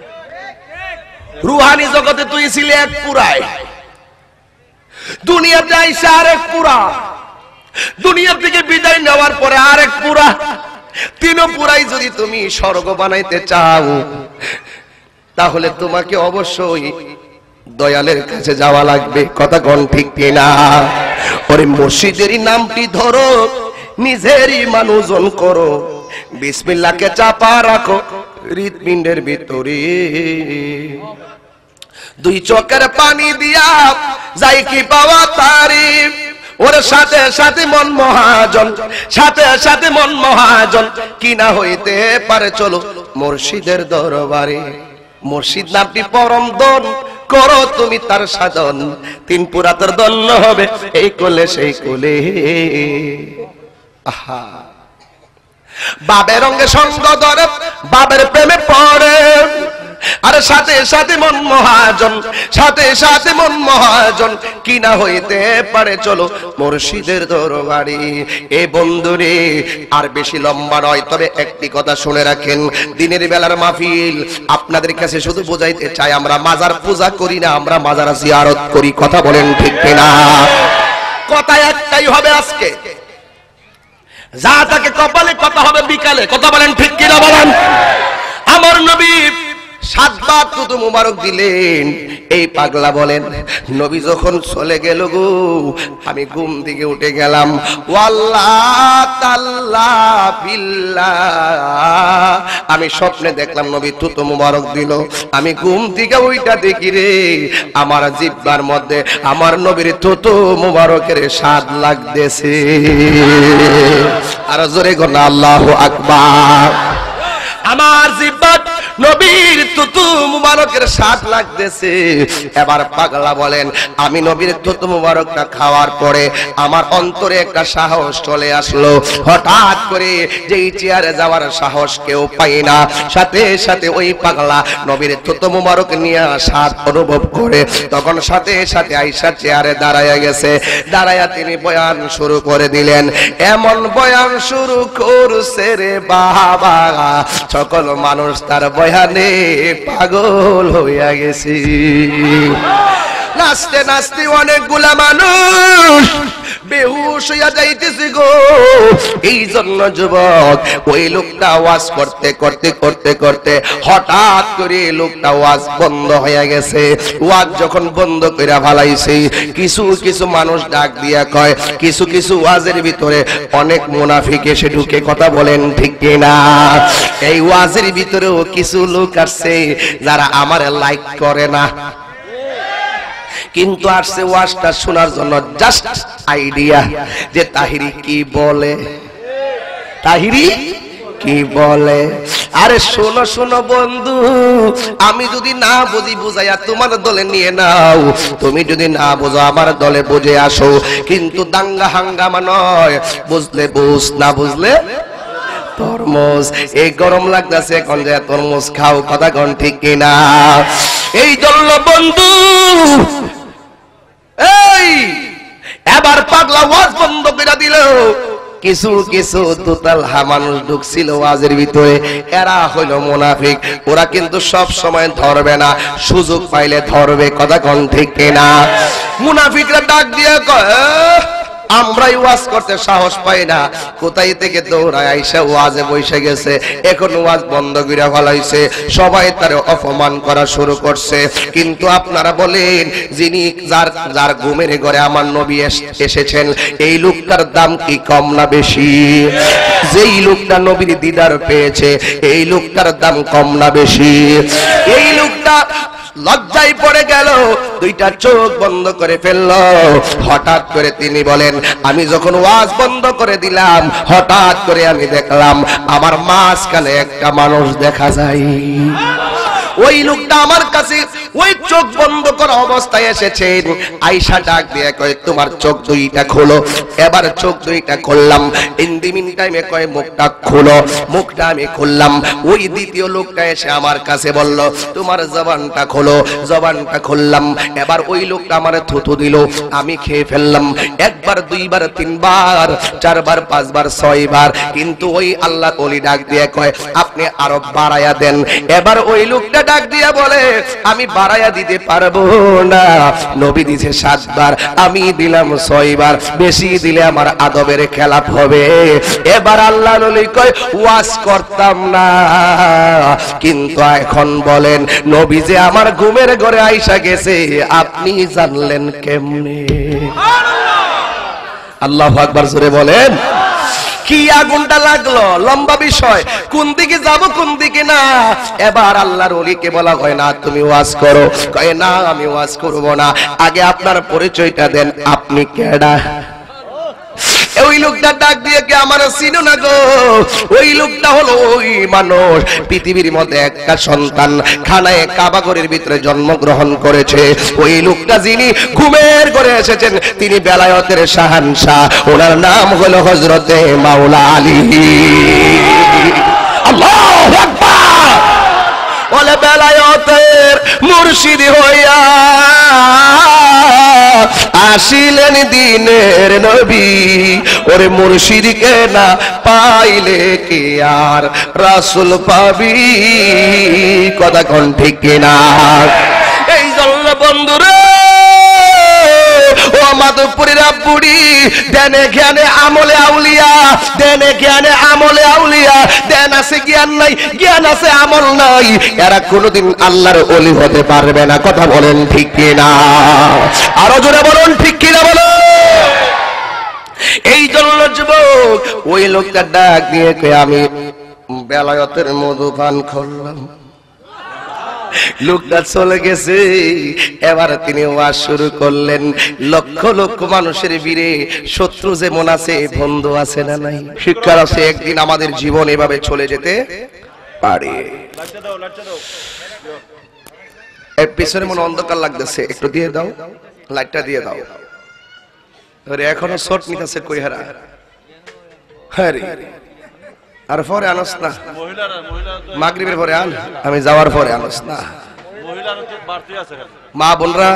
রুহানি জগতে তুই ছিলি এক পুরায়, দুনিয়াতে আইসা আরেক পুরা, দুনিয়া থেকে বিদায় নেওয়ার পরে আরেক পুরা। তিন পুরাই যদি তুমি স্বর্গ বানাইতে চাও তাহলে তোমাকে অবশ্যই দয়ালের কাছে যাওয়া লাগবে। কথা কোন ঠিক কিনা? ওরে মুর্শিদেরই নামটি ধরো, নিজেরই মানুষজন করো, বিসমিল্লাহকে চাপা রাখো হৃৎপিণ্ডের ভিতরে। দুই চোখের পানি দিয়া যাই কি পাওয়া তারি, ওর সাথে সাথে মন মহাজন, সাথে সাথে মন মহাজন, কি না হইতে পারে চলো মুর্শিদের দরবারে। মুর্শিদ নামটি পরম দন, করো তুমি তার সাধন, তিন পুরাতর দন্য হবে এই কোলে সেই কোলে। আহা, বাবের রঙে সঙ্গ ধরে বাবের প্রেমে পড়ে, আর সাথে সাথে মন মহাজন, সাথে সাথে মন মহাজন, কি না হইতে পারে চলো মুর্শিদের দরবারে। এ বন্ধুরে আর বেশি লম্বা নয়, তবে একটি কথা শুনে রাখেন, দিনের বেলার মাহফিল আপনাদের কাছে শুধু বোঝাইতে চাই আমরা মাজার পূজা করি না, আমরা মাজার জিয়ারত করি। কথা বলেন ঠিক কিনা? কথা একটাই হবে আজকে, যা তাকে কপালে কথা হবে বিকালে। কথা বলেন ঠিক কিনা বলেন? আমার নবী সাতবার তুতু মুবারক দিলেন। এই পাগলা বলেন নবী যখন চলে গেল গো, আমি ঘুম থেকে উঠে গেলাম, ওয়াল্লাহ তাল্লাহ বিল্লাহ, আমি স্বপ্নে দেখলাম নবী তুতু মুবারক দিল। আমি ঘুম থেকে ওইটা দেখি রে, আমার জিহ্বার মধ্যে আমার নবীর তুতু মুবারকের স্বাদ লাগতেছে। আর জোরে গনা আল্লাহু আকবার। আমার জিহ্বার নবীর তুতু মুবারকের স্বাদ লাগতেছে। এবার পাগলা বলেন আমি নবীর তুতু মুবারকটা খাওয়ার পরে আমার অন্তরে একটা সাহস চলে আসলো। হঠাৎ করে যেই চেয়ারে যাওয়ার সাহস কেউ পাই না, সাথে সাথে ওই পাগলা নবীর তুতু মুবারক নিয়ে স্বাদ অনুভব করে তখন সাথে সাথে আইসা চেয়ারে দাঁড়ায়া গেছে। দাঁড়ায়া তিনি বয়ান শুরু করে দিলেন। এমন বয়ান শুরু করছে রে বাবা, সকল মানুষ তার বয়ানে পাগল হইয়া গেছে। নাচতে নাচতে অনেকগুলা মানুষ বেহুশ হইয়া যাইতেছে গো। এই জন্য যুবক ওই লোকটা ওয়াজ করতে করতে করতে করতে হঠাৎ করে লোকটা ওয়াজ বন্ধ হয়ে গেছে। ওয়াজ যখন বন্ধ কইরা ফেলাইছে, কিছু কিছু মানুষ ডাক দিয়া কয়, কিছু কিছু ওয়াজের ভিতরে অনেক মুনাফিক এসে ঢুকে। কথা বলেন ঠিক কিনা? এই ওয়াজের ভিতরেও কিছু লোক আছে যারা আমার লাইক করে না, কিন্তু আসছে ওয়াজটা শোনার জন্য, জাস্ট আইডিয়া যে তাহিরি কি বলে, তাহিরি কি বলে। আরে শোনো শোনো বন্ধু, আমি যদি না বুঝি বুঝাইয়া তোমার দলে নিয়ে নাও, তুমি যদি না বুঝো আমার দলে বুঝে আসো, কিন্তু দাঙ্গা হাঙ্গামা নয়, বুঝলে বুঝ, না বুঝলে তরমুজ। এই গরম লাগতেছে এখন যে তরমুজ খাও। কথা কোন ঠিক কিনা? এই জন্য বন্ধু এই এবার পাগলা ওয়াজ বন্ধ করে দিল। কিছু কিছু দুতাল হা মানুষ ঢুকছিল ওয়াজের ভিতরে, এরা হইল মুনাফিক। ওরা কিন্তু সব সময় ধরবে না, সুযোগ পাইলে ধরবে। কথা কোন ঠিক কিনা? মুনাফিকরা ডাক দিয়ে কয় আমরাই ওয়াজ করতে সাহস পাই না, কোথায় থেকে দৌড়ায় আইসা ওয়াজে বসে গেছে। এখন ওয়াজ বন্ধ করে ফেলাইছে, সবাই তার অপমান করা শুরু করছে। কিন্তু আপনারা বলেন যিনি যার যার ঘুমের ঘরে আমার নবী এসেছেন, এই লোকটার দাম কি কম না বেশি? যেই লোকটা নবীর দিদার পেয়েছে, এই লোকটার দাম কম না বেশি? এই লোকটা লজ্জায় পড়ে গেল, দুইটা চোখ বন্ধ করে ফেলল। হঠাৎ করে তিনি বলেন আমি যখন ওয়াজ বন্ধ করে দিলাম, হঠাৎ করে আমি দেখলাম আমার মাঝখানে একটা মানুষ দেখা যায়। ওই লোকটা আমার কাছে ওই চোখ বন্ধ করা অবস্থায় এসেছেন। আয়েশা ডাক দিয়ে কয় তোমার চোখ দুইটা খোলো। এবার চোখ দুইটা খুললাম। ইন দি মিন টাইমে কয় মুখটা খোলো। মুখটা আমি খুললাম। ওই দ্বিতীয় লোকটা এসে আমার কাছে বলল তোমার জবানটা খোলো। জবানটা খুললাম। এবার ওই লোকটা আমারে থুতু দিল। আমি খেয়ে ফেললাম। একবার, দুইবার, তিনবার, চারবার, পাঁচবার, ছয়বার। কিন্তু ওই আল্লাহ ওলি ডাক দিয়ে কয় আপনি আরো বাড়ায়া দেন। এবার ওই লোকটা ডাক দিয়া বলে আমি বাড়ায়া দিতে পারবো না। নবী দিছে সাতবার, আমি দিলাম ছয়বার। বেশি দিলে আমার আদবের খেলাপ হবে। এবার আল্লাহ ওলি কয় ওয়াজ করতাম না, কিন্তু এখন বলেন নবী যে আমার ঘুমের ঘরে আইসা গেছে আপনি জানলেন কেমনে? আল্লাহু আকবার জোরে বলেন। কি আগুনটা লাগলো, লম্বা বিষয়, কোন দিকে যাব কোন দিকে না। এবার আল্লাহর ওলিকে বলা হয় না তুমি ওয়াজ করো। কয় না আমি ওয়াজ করব না, আগে আপনার পরিচয়টা দেন, আপনি কেডা? ওই লোকটা ডাক দিয়ে কে আমার চিনো না গো? ওই লোকটা হলো ওই মানুষ পৃথিবীর মধ্যে একটা সন্তান খানায় কাবা ঘরের ভিতরে জন্মগ্রহণ করেছে। ওই লোকটা যিনি ঘুমের ঘরে এসেছেন তিনি বেলায়েতের শাহানশাহ। ওনার নাম হলো হযরতে মাওলা আলী। আল্লাহু আকবার। বলে বেলায়েতের মুর্শিদ হইয়া আসিলেন দিনের নবী। ওরে মুর্শিদকে না পাইলে কি আর রাসূল পাবি? কথা কোন ঠিক কিনা? এই জন্য বন্ধুরে ও মাধবপুরের বুড়ি, দেনে জ্ঞানে আমলে আউলিয়া, দেনে জ্ঞানে আমলে আউলিয়া, দেন আছে জ্ঞান নাই, জ্ঞান আছে আমল নাই। এরা কোনোদিন আল্লাহর ওলি হতে পারবে না। কথা বলেন ঠিক কিনা? আরো জোরে বলুন ঠিক কিনা বলো। এই জন্য যুবক ওই লোকটা ডাক দিয়ে কয় আমি বেলায়েতের মধু পান করলাম। লোকটা চলে গেছে। এবার তিনি ওয়াজ শুরু করলেন। লক্ষ লক্ষ মানুষের ভিড়ে শত্রু যেমন আছে বন্ধু আছে না নাই? শিক্ষার আছে একদিন আমাদের জীবন এভাবে চলে যেতে পারে। এর পিছনে মনে অন্ধকার লাগতেছে, একটু দিয়ে দাও, লাইটটা দিয়ে দাও। আরে এখনো শর্ট নিতেছে কই হারা? আরে আর পরে আনস না, মাগরিবের পরে আন, আমি যাওয়ার পরে আনস না। মা বোনরা,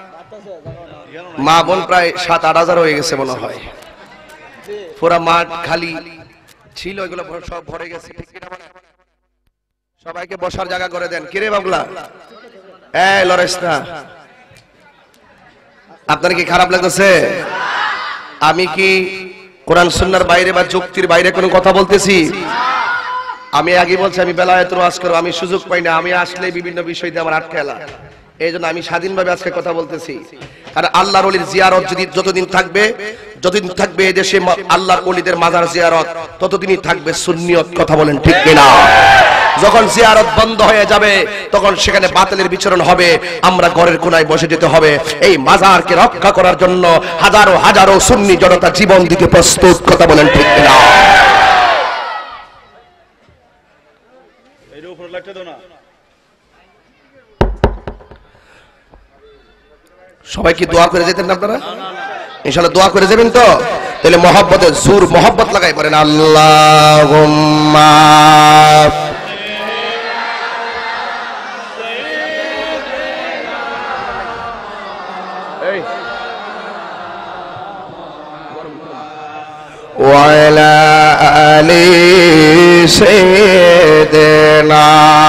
মা বোন প্রায় সাত আট হাজার হয়ে গেছে মনে হয়। পুরা মাঠ খালি ছিল, এগুলো সব ভরে গেছে। সবাইকে বসার জায়গা করে দেন। কিরে বাবলা, এই লরেস না, আপনার কি খারাপ লাগতেছে? আমি কি কোরআন সুন্নাহর বাইরে বা যুক্তির বাইরে কোনো কথা বলতেছি? আমি আগে বলছি আমি বেলায়েতের ওয়াজ করব, আমি সুযোগ পাই না। আমি আসলে বিভিন্ন বিষয় দিয়ে আমার আটকেলা, এই জন্য আমি স্বাধীনভাবে আজকে কথা বলতেছি। আর আল্লাহর ওলির জিয়ারত যদি যতদিন থাকবে, যতদিন থাকবে এই দেশে আল্লাহর ওলিদের মাজার জিয়ারত, ততদিনই থাকবে সুন্নিয়ত। কথা বলেন ঠিক কিনা? যখন জিয়ারত বন্ধ হয়ে যাবে তখন সেখানে বাতিলের বিচরণ হবে। আমরা ঘরের কোনায় বসে যেতে হবে। এই মাজারকে রক্ষা করার জন্য হাজারো হাজারো সুন্নি জনতা জীবন দিতে প্রস্তুত। কথা বলেন ঠিক কিনা? সবাই কি দোয়া করে যেতেন আপনারা? ইনশাআল্লাহ দোয়া করে যাবেন তো? তাহলে মহব্বতের জোর মহব্বত লাগাই পড়েন আল্লাহুম্মা ওয়ালা আলি সাইয়্যিদিনা।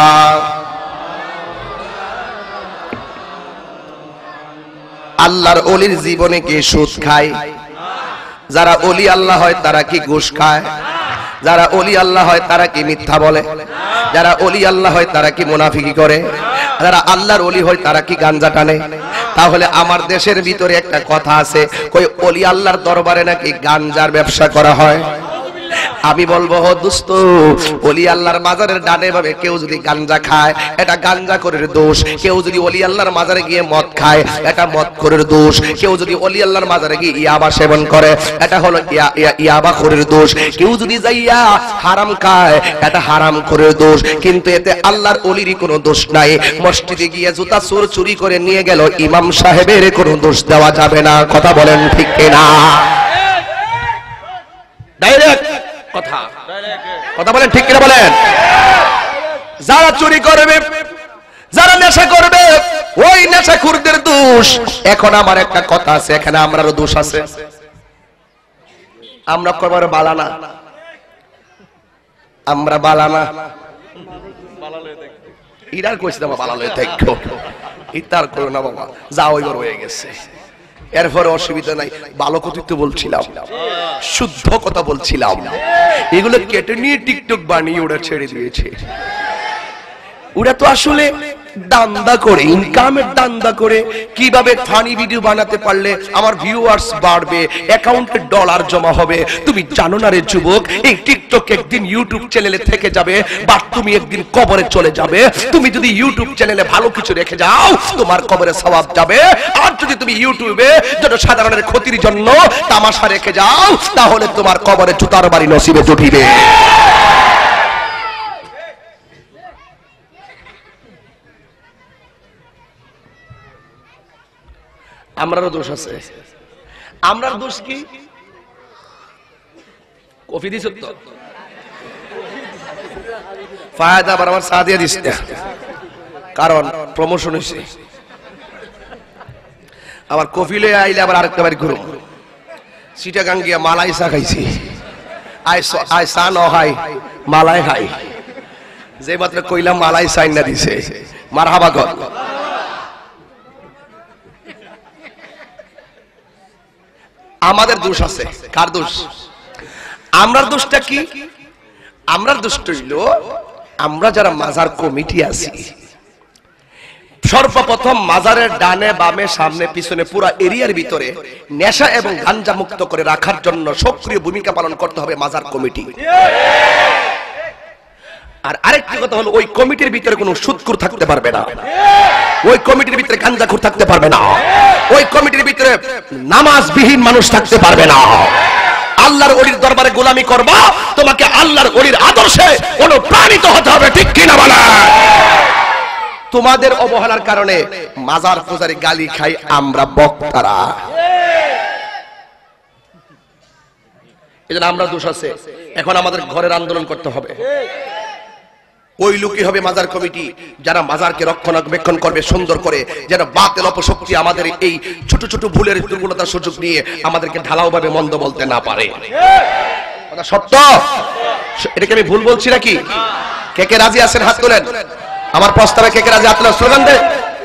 আল্লাহর ওলির জীবনে কি সুদ খায়? যারা ওলি আল্লাহ হয় তারা কি ঘুষ খায়? যারা ওলি আল্লাহ হয় তারা কি মিথ্যা বলে? যারা ওলি আল্লাহ হয় তারা কি মুনাফিকি করে? যারা আল্লাহর ওলি হয় তারা কি গাঞ্জা টানে? তাহলে আমার দেশের ভিতরে একটা কথা আছে, কই ওলি আল্লাহর দরবারে নাকি গাঞ্জার ব্যবসা করা হয়। আমি বলবো ও দোস্ত, ওলি আল্লাহর মাজারের ডানে ভাবে কেউ যদি গাঞ্জা খায় এটা গাঞ্জা করের দোষ, কেউ যদি ওলি আল্লাহর মাজারে গিয়ে মদ খায় এটা মদ করের দোষ, কেউ যদি ওলি আল্লাহর মাজারে গিয়ে ইয়াবা সেবন করে এটা হলো ইয়াবা করের দোষ, কেউ যদি যাইয়া হারাম খায় এটা হারাম করের দোষ। কিন্তু এতে আল্লাহর ওলিরই কোনো দোষ নাই। মসজিদে গিয়ে জুতা চোর চুরি করে নিয়ে গেল, ইমাম সাহেবের কোনো দোষ দেওয়া যাবে না। কথা বলেন ঠিক কিনা? ডাইরেক্ট কথা কথা বলেন ঠিক কিনা বলেন? যারা চুরি করবে, যারা নেশা করবে, ওই নেশাখোরদের দোষ। এখন আমার একটা কথা আছে, এখানে আমরারও দোষ আছে। আমরা কবার বালানা, আমরা বালানা ইরার কইছে বাবা বালালয়ে দেখো, ইতার করো না বাবা, যাও এবার হয়ে গেছে। এরপরে অসুবিধা নাই, ভালো কথাই তো বলছিলাম, শুদ্ধ কথা বলছিলাম। এগুলো কেটে নিয়ে টিকটক বানিয়ে ওরা ছেড়ে দিয়েছে। ওরা তো আসলে দান্দা করে, ইনকামের দান্দা করে, কিভাবে ফানি ভিডিও বানাতে পারলে আমার ভিউয়ার্স বাড়বে, অ্যাকাউন্টে ডলার জমা হবে। তুমি জানো না রে যুবক, এই টিকটক একদিন ইউটিউব চ্যানেলে থেকে যাবে, বা তুমি একদিন কবরে চলে যাবে। তুমি যদি ইউটিউব চ্যানেলে ভালো কিছু রেখে যাও, তোমার কবরে সওয়াব যাবে। আর যদি তুমি ইউটিউবে জনসাধারণের ক্ষতির জন্য তামাশা রেখে যাও, তাহলে তোমার কবরে জুতার বাড়ি নসিবে জুটিবে। আমরারও দোষ আছে। আমরার দোষ কি? কফি দিছ তো ফায়দা আবার আমার চা দিয়ে দিস না, কারণ প্রমোশন হয়েছে। আবার কফি লয়ে আইলে আবার আরেকটা বাড়ি ঘুরো। চিটাগাং গিয়া মালাই চা খাইছি, আই চা ন খাই মালাই খাই। যে মাত্র কইলাম মালাই চাই না দিছে, মারহাবা গো। আমাদের দোষ আছে। কার দোষ? আমরার দোষটা কি? আমরার দোষটা হইল আমরা যারা মাজার কমিটি আছি, সর্বপ্রথম মাজারের ডানে বামে সামনে পিছনে পুরা এরিয়ার ভিতরে নেশা এবং গাঞ্জা মুক্ত করে রাখার জন্য সক্রিয় ভূমিকা পালন করতে হবে মাজার কমিটি। আর আরেকটি কথা হলো, ওই কমিটির ভিতরে কোনো সুদখোর থাকতে পারবে না, ওই কমিটির ভিতরে গাঞ্জাখোর থাকতে পারবে না, ওই কমিটির ভিতরে নামাজবিহীন মানুষ থাকতে পারবে না। আল্লাহর ওলির দরবারে গোলামি করবা, তোমাকে আল্লাহর ওলির আদর্শে অনুপ্রাণিত হতে হবে। ঠিক কিনা বলা? তোমাদের অবহেলার কারণে মাজার পূজারি গালি খাই আমরা বক্তারা। এজন্য আমরা দোষ আছে। এখন আমাদের ঘরের আন্দোলন করতে হবে। ওই লোকই হবে মাজার কমিটি, যারা মাজারকে রক্ষণাবেক্ষণ করবে সুন্দর করে, যেন বাতিল অপশক্তি আমাদের এই ছোট ছোট ভুলের দুর্বলতার সুযোগ নিয়ে আমাদেরকে ঢালাও ভাবে মন্দ বলতে না পারে। কথা সত্য। এটাকে আমি ভুল বলছি নাকি? কে কে রাজি আছেন হাত তোলেন। আমার প্রস্তাবে কে কে রাজি? হাত তোলেন, স্লোগান দেন।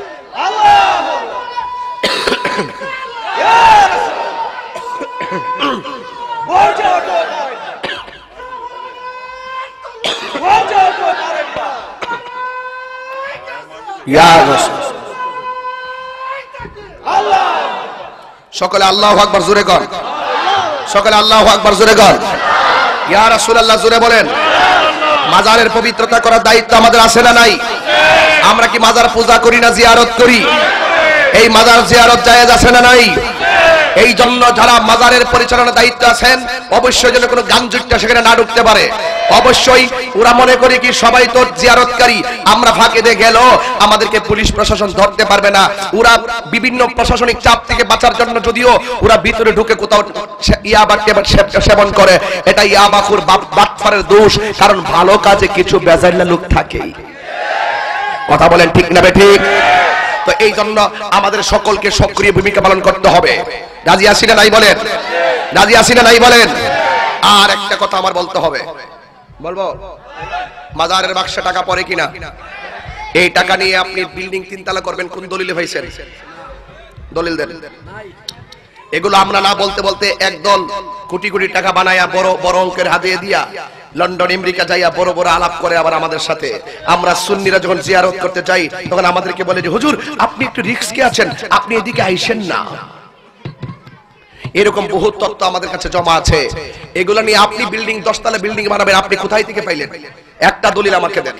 সকলে আল্লাহু আকবার জোরে কর, সকলে আল্লাহু আকবার জোরে কর। ইয়া রাসূলুল্লাহ জোরে বলেন। মাজারের পবিত্রতা করার দায়িত্ব আমাদের আছে না নাই? আমরা কি মাজার পূজা করি না জিয়ারত করি? এই মাজার জিয়ারত জায়েজ আছে না নাই? এই জন্য যারা মাজারের পরিচালনার দায়িত্ব আছেন, অবশ্যই যেন কোনো গাঞ্জুকটা সেখানে না ঢুকতে পারে। অবশ্যই ওরা মনে করে কি সবাই তো জিয়ারতকারী, আমরা ফাঁকে দিয়ে গেল আমাদেরকে পুলিশ প্রশাসন ধরতে পারবে না। ওরা বিভিন্ন প্রশাসনিক চাপ থেকে বাঁচার জন্য যদিও ওরা ভিতরে ঢুকে কোথাও ইয়াবা সেবন করে, এটা ইয়াবাখুর বাটপারের দোষ। কারণ ভালো কাজে কিছু বেজাইলা লোক থাকেই। কথা বলেন ঠিক না বেঠিক? তো এই জন্য আমাদের সকলকে সক্রিয় ভূমিকা পালন করতে হবে। রাজি আছি না নাই বলেন? রাজি আছি না নাই বলেন? আর একটা কথা আমার বলতে হবে, বলবো মাজারের বাক্সে টাকা পড়ে কিনা? এই টাকা নিয়ে আপনি বিল্ডিং তিনতলা করবেন, কোন দলিলে ভাইছেন? দলিল দেন। এগুলো আমরা না বলতে বলতে একদল কোটি কোটি টাকা বানায়া বড় বড় অঙ্কের হাতিয়ে দিয়া লন্ডন আমেরিকা যাইয়া বড় বড় আলাপ করে আবার আমাদের সাথে। আমরা সুন্নিরা যখন জিয়ারত করতে যাই তখন আমাদেরকে বলে যে হুজুর আপনি একটু রিস্কে আছেন, আপনি এদিকে আইসেন না। এরকম বহু তত্ত্ব আমাদের কাছে জমা আছে। এগুলো নিয়ে আপনি বিল্ডিং দশতলা বিল্ডিং বানাবেন, আপনি কোথায় থেকে পাইলেন? একটা দলিল আমাকে দেন।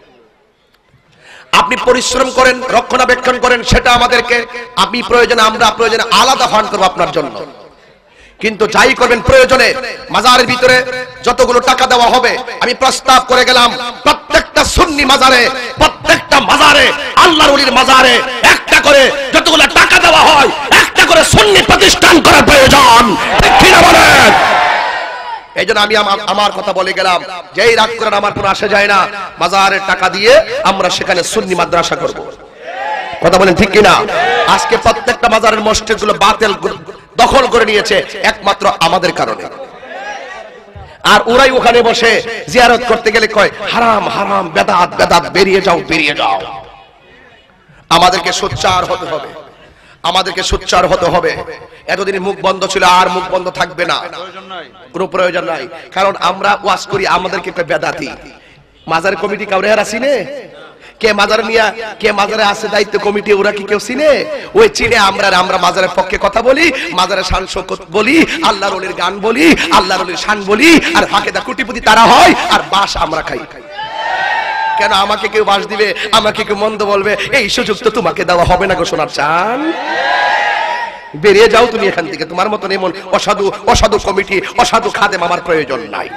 আপনি পরিশ্রম করেন, রক্ষণাবেক্ষণ করেন, সেটা আমাদেরকে আপনি প্রয়োজনে, আমরা প্রয়োজনে আলাদা ফান্ড করবো আপনার জন্য। কিন্তু যাই করবেন প্রয়োজনে মাজারের ভিতরে যতগুলো টাকা দেওয়া হবে, আমি প্রস্তাব করে গেলাম প্রত্যেকটা সুন্নি মাজারে, প্রত্যেকটা মাজারে, আল্লাহর ওলির মাজারে একটা করে যতগুলো টাকা দেওয়া হয়, একটা করে সুন্নি প্রতিষ্ঠান করার প্রয়োজন। ঠিক কি না বলেন? এই জন্য আমি আমার কথা বলে গেলাম, যেই রাগ করেন আমার কোনো আসে যায় না, মাজারের টাকা দিয়ে আমরা সেখানে সুন্নি মাদ্রাসা করব। কথা বলেন ঠিক কিনা? আজকে প্রত্যেকটা মাজারের মসজিদগুলো বাতিল দখল করে নিয়েছে একমাত্র আমাদের কারণে। আর ওরাই ওখানে বসে জিয়ারত করতে গেলে কয় হারাম হারাম, বেদাত বেদাত, বেরিয়ে যাও বেরিয়ে যাও। আমাদেরকে সোচ্চার হতে হবে, আমাদেরকে সোচ্চার হতে হবে। এতদিন মুখ বন্ধ ছিল, আর মুখ বন্ধ থাকবে না, কোনো প্রয়োজন নাই। কারণ আমরা ওয়াজ করি, আমাদেরকে একটা বেদাতি মাজার কমিটি কাউরে আর আসিনে, কে মাজার নিয়া কে মাজারে আছে দায়িত্ব কমিটি, ওরা কি কেউ চিনে? ওই চিনে আমরা আমরা মাজারের পক্ষে কথা বলি, মাজারের শান শৌকত বলি, আল্লাহর ওলির গান বলি, আল্লাহর ওলির শান বলি, আর ফাঁকেদা কোটিপতি তারা হয়, আর বাস আমরা খাই। কেন আমাকে কেউ বাস দিবে, আমাকে কেউ মন্দ বলবে, এই সুযোগ তো তোমাকে দেওয়া হবে না গো সোনার চান। বেরিয়ে যাও তুমি এখান থেকে, তোমার মতন এমন অসাধু অসাধু কমিটি, অসাধু খাদেম আমার প্রয়োজন নাই।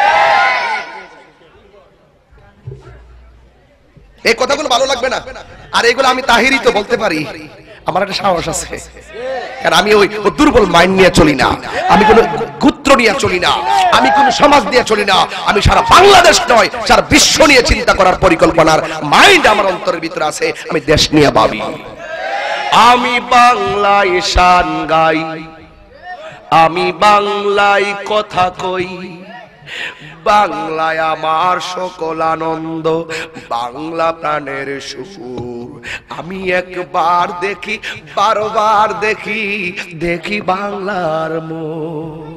এই কথাগুলো ভালো লাগবে না, আর এগুলো আমি তাহিরি তো বলতে পারি, আমার একটা সাহস আছে। কারণ আমি ওই দুর্বল মাইন্ড নিয়ে চলি না, আমি কোনো গোত্র নিয়ে চলি না, আমি কোনো সমাজ নিয়ে চলি না, আমি সারা বাংলাদেশ নয় সারা বিশ্ব নিয়ে চিন্তা করার পরিকল্পনার মাইন্ড আমার অন্তরের ভিতরে আছে। আমি দেশ নিয়ে ভাবি, আমি বাংলায় শান গাই, আমি বাংলায় কথা কই, বাংলায় আমার সকল আনন্দ, বাংলা প্রাণের সুর। আমি একবার দেখি, বারবার দেখি, দেখি বাংলার মুখ।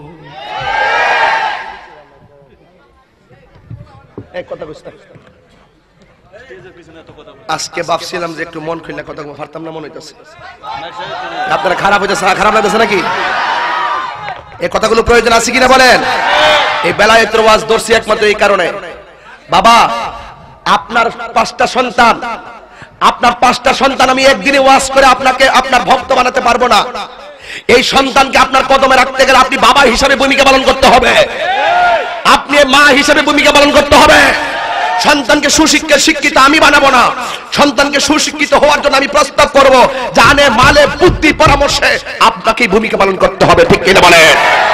আজকে ভাবছিলাম যে একটু মন খুললে কথা পারতাম না, মনে হইতেছে আপনারা খারাপ হইতেছে, খারাপ লাগতেছে নাকি? এই কথাগুলো প্রয়োজন আছে কিনা বলেন? এই বেলায়েতের ওয়াজ ধরছি একমাত্র এই কারণে, বাবা আপনার পাঁচটা সন্তান, আপনার পাঁচটা সন্তান আমি একদিনে ওয়াজ করে আপনাকে আপনার ভক্ত বানাতে পারবো না। এই সন্তানকে আপনার কদমে রাখতে গেলে আপনি বাবা হিসাবে ভূমিকা পালন করতে হবে, আপনি মা হিসাবে ভূমিকা পালন করতে হবে। সন্তানকে সুশিক্ষিত শিক্ষিত আমি বানাবো না, সন্তানকে সুশিক্ষিত হওয়ার জন্য আমি প্রস্তাব করব, জানে মালে বুদ্ধি পরামর্শে আপনাকে ভূমিকা পালন করতে হবে। ঠিক কিনা বলেন?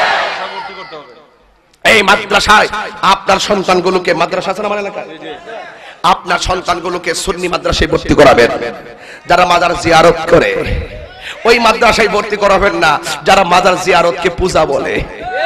এই মাদ্রাসায় আপনার সন্তানগুলোকে, মাদ্রাসা আছে না আমার এলাকায়, আপনার সন্তানগুলোকে সুন্নি মাদ্রাসায় ভর্তি করাবেন। যারা মাজার জিয়ারত করে ওই মাদ্রাসায় ভর্তি করাবেন না, যারা মাজার জিয়ারতকে পূজা বলে।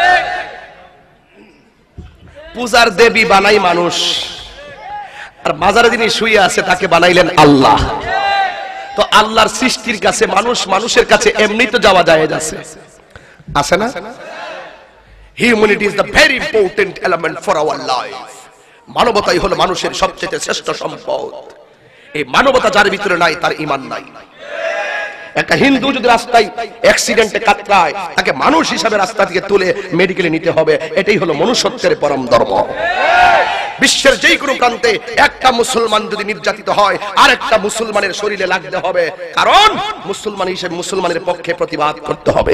পূজার দেবী বানাই মানুষ, আর মাজারে যিনি শুয়ে আছে তাকে বানাইলেন আল্লাহ। তো আল্লাহর সৃষ্টির কাছে মানুষ, মানুষের কাছে এমনি তো যাওয়া যায় আছে, আছে না? Humanity is the very important element for our life. মানবতাই হলো মানুষের সবচেয়ে শ্রেষ্ঠ সম্পদ। এই মানবতা যার ভিতরে নাই তার ঈমান নাই। একটা হিন্দু যদি রাস্তায় অ্যাক্সিডেন্টে কাতরায়, তাকে মানুষ হিসাবে রাস্তা থেকে তুলে মেডিকেলে নিতে হবে। এটাই হলো মনুষ্যত্বের পরম ধর্ম। বিশ্বের যে কোনো প্রান্তে একটা মুসলমান যদি নির্যাতিত হয়, আর একটা মুসলমানের শরীরে লাগতে হবে, কারণ মুসলমান হিসেবে মুসলমানের পক্ষে প্রতিবাদ করতে হবে।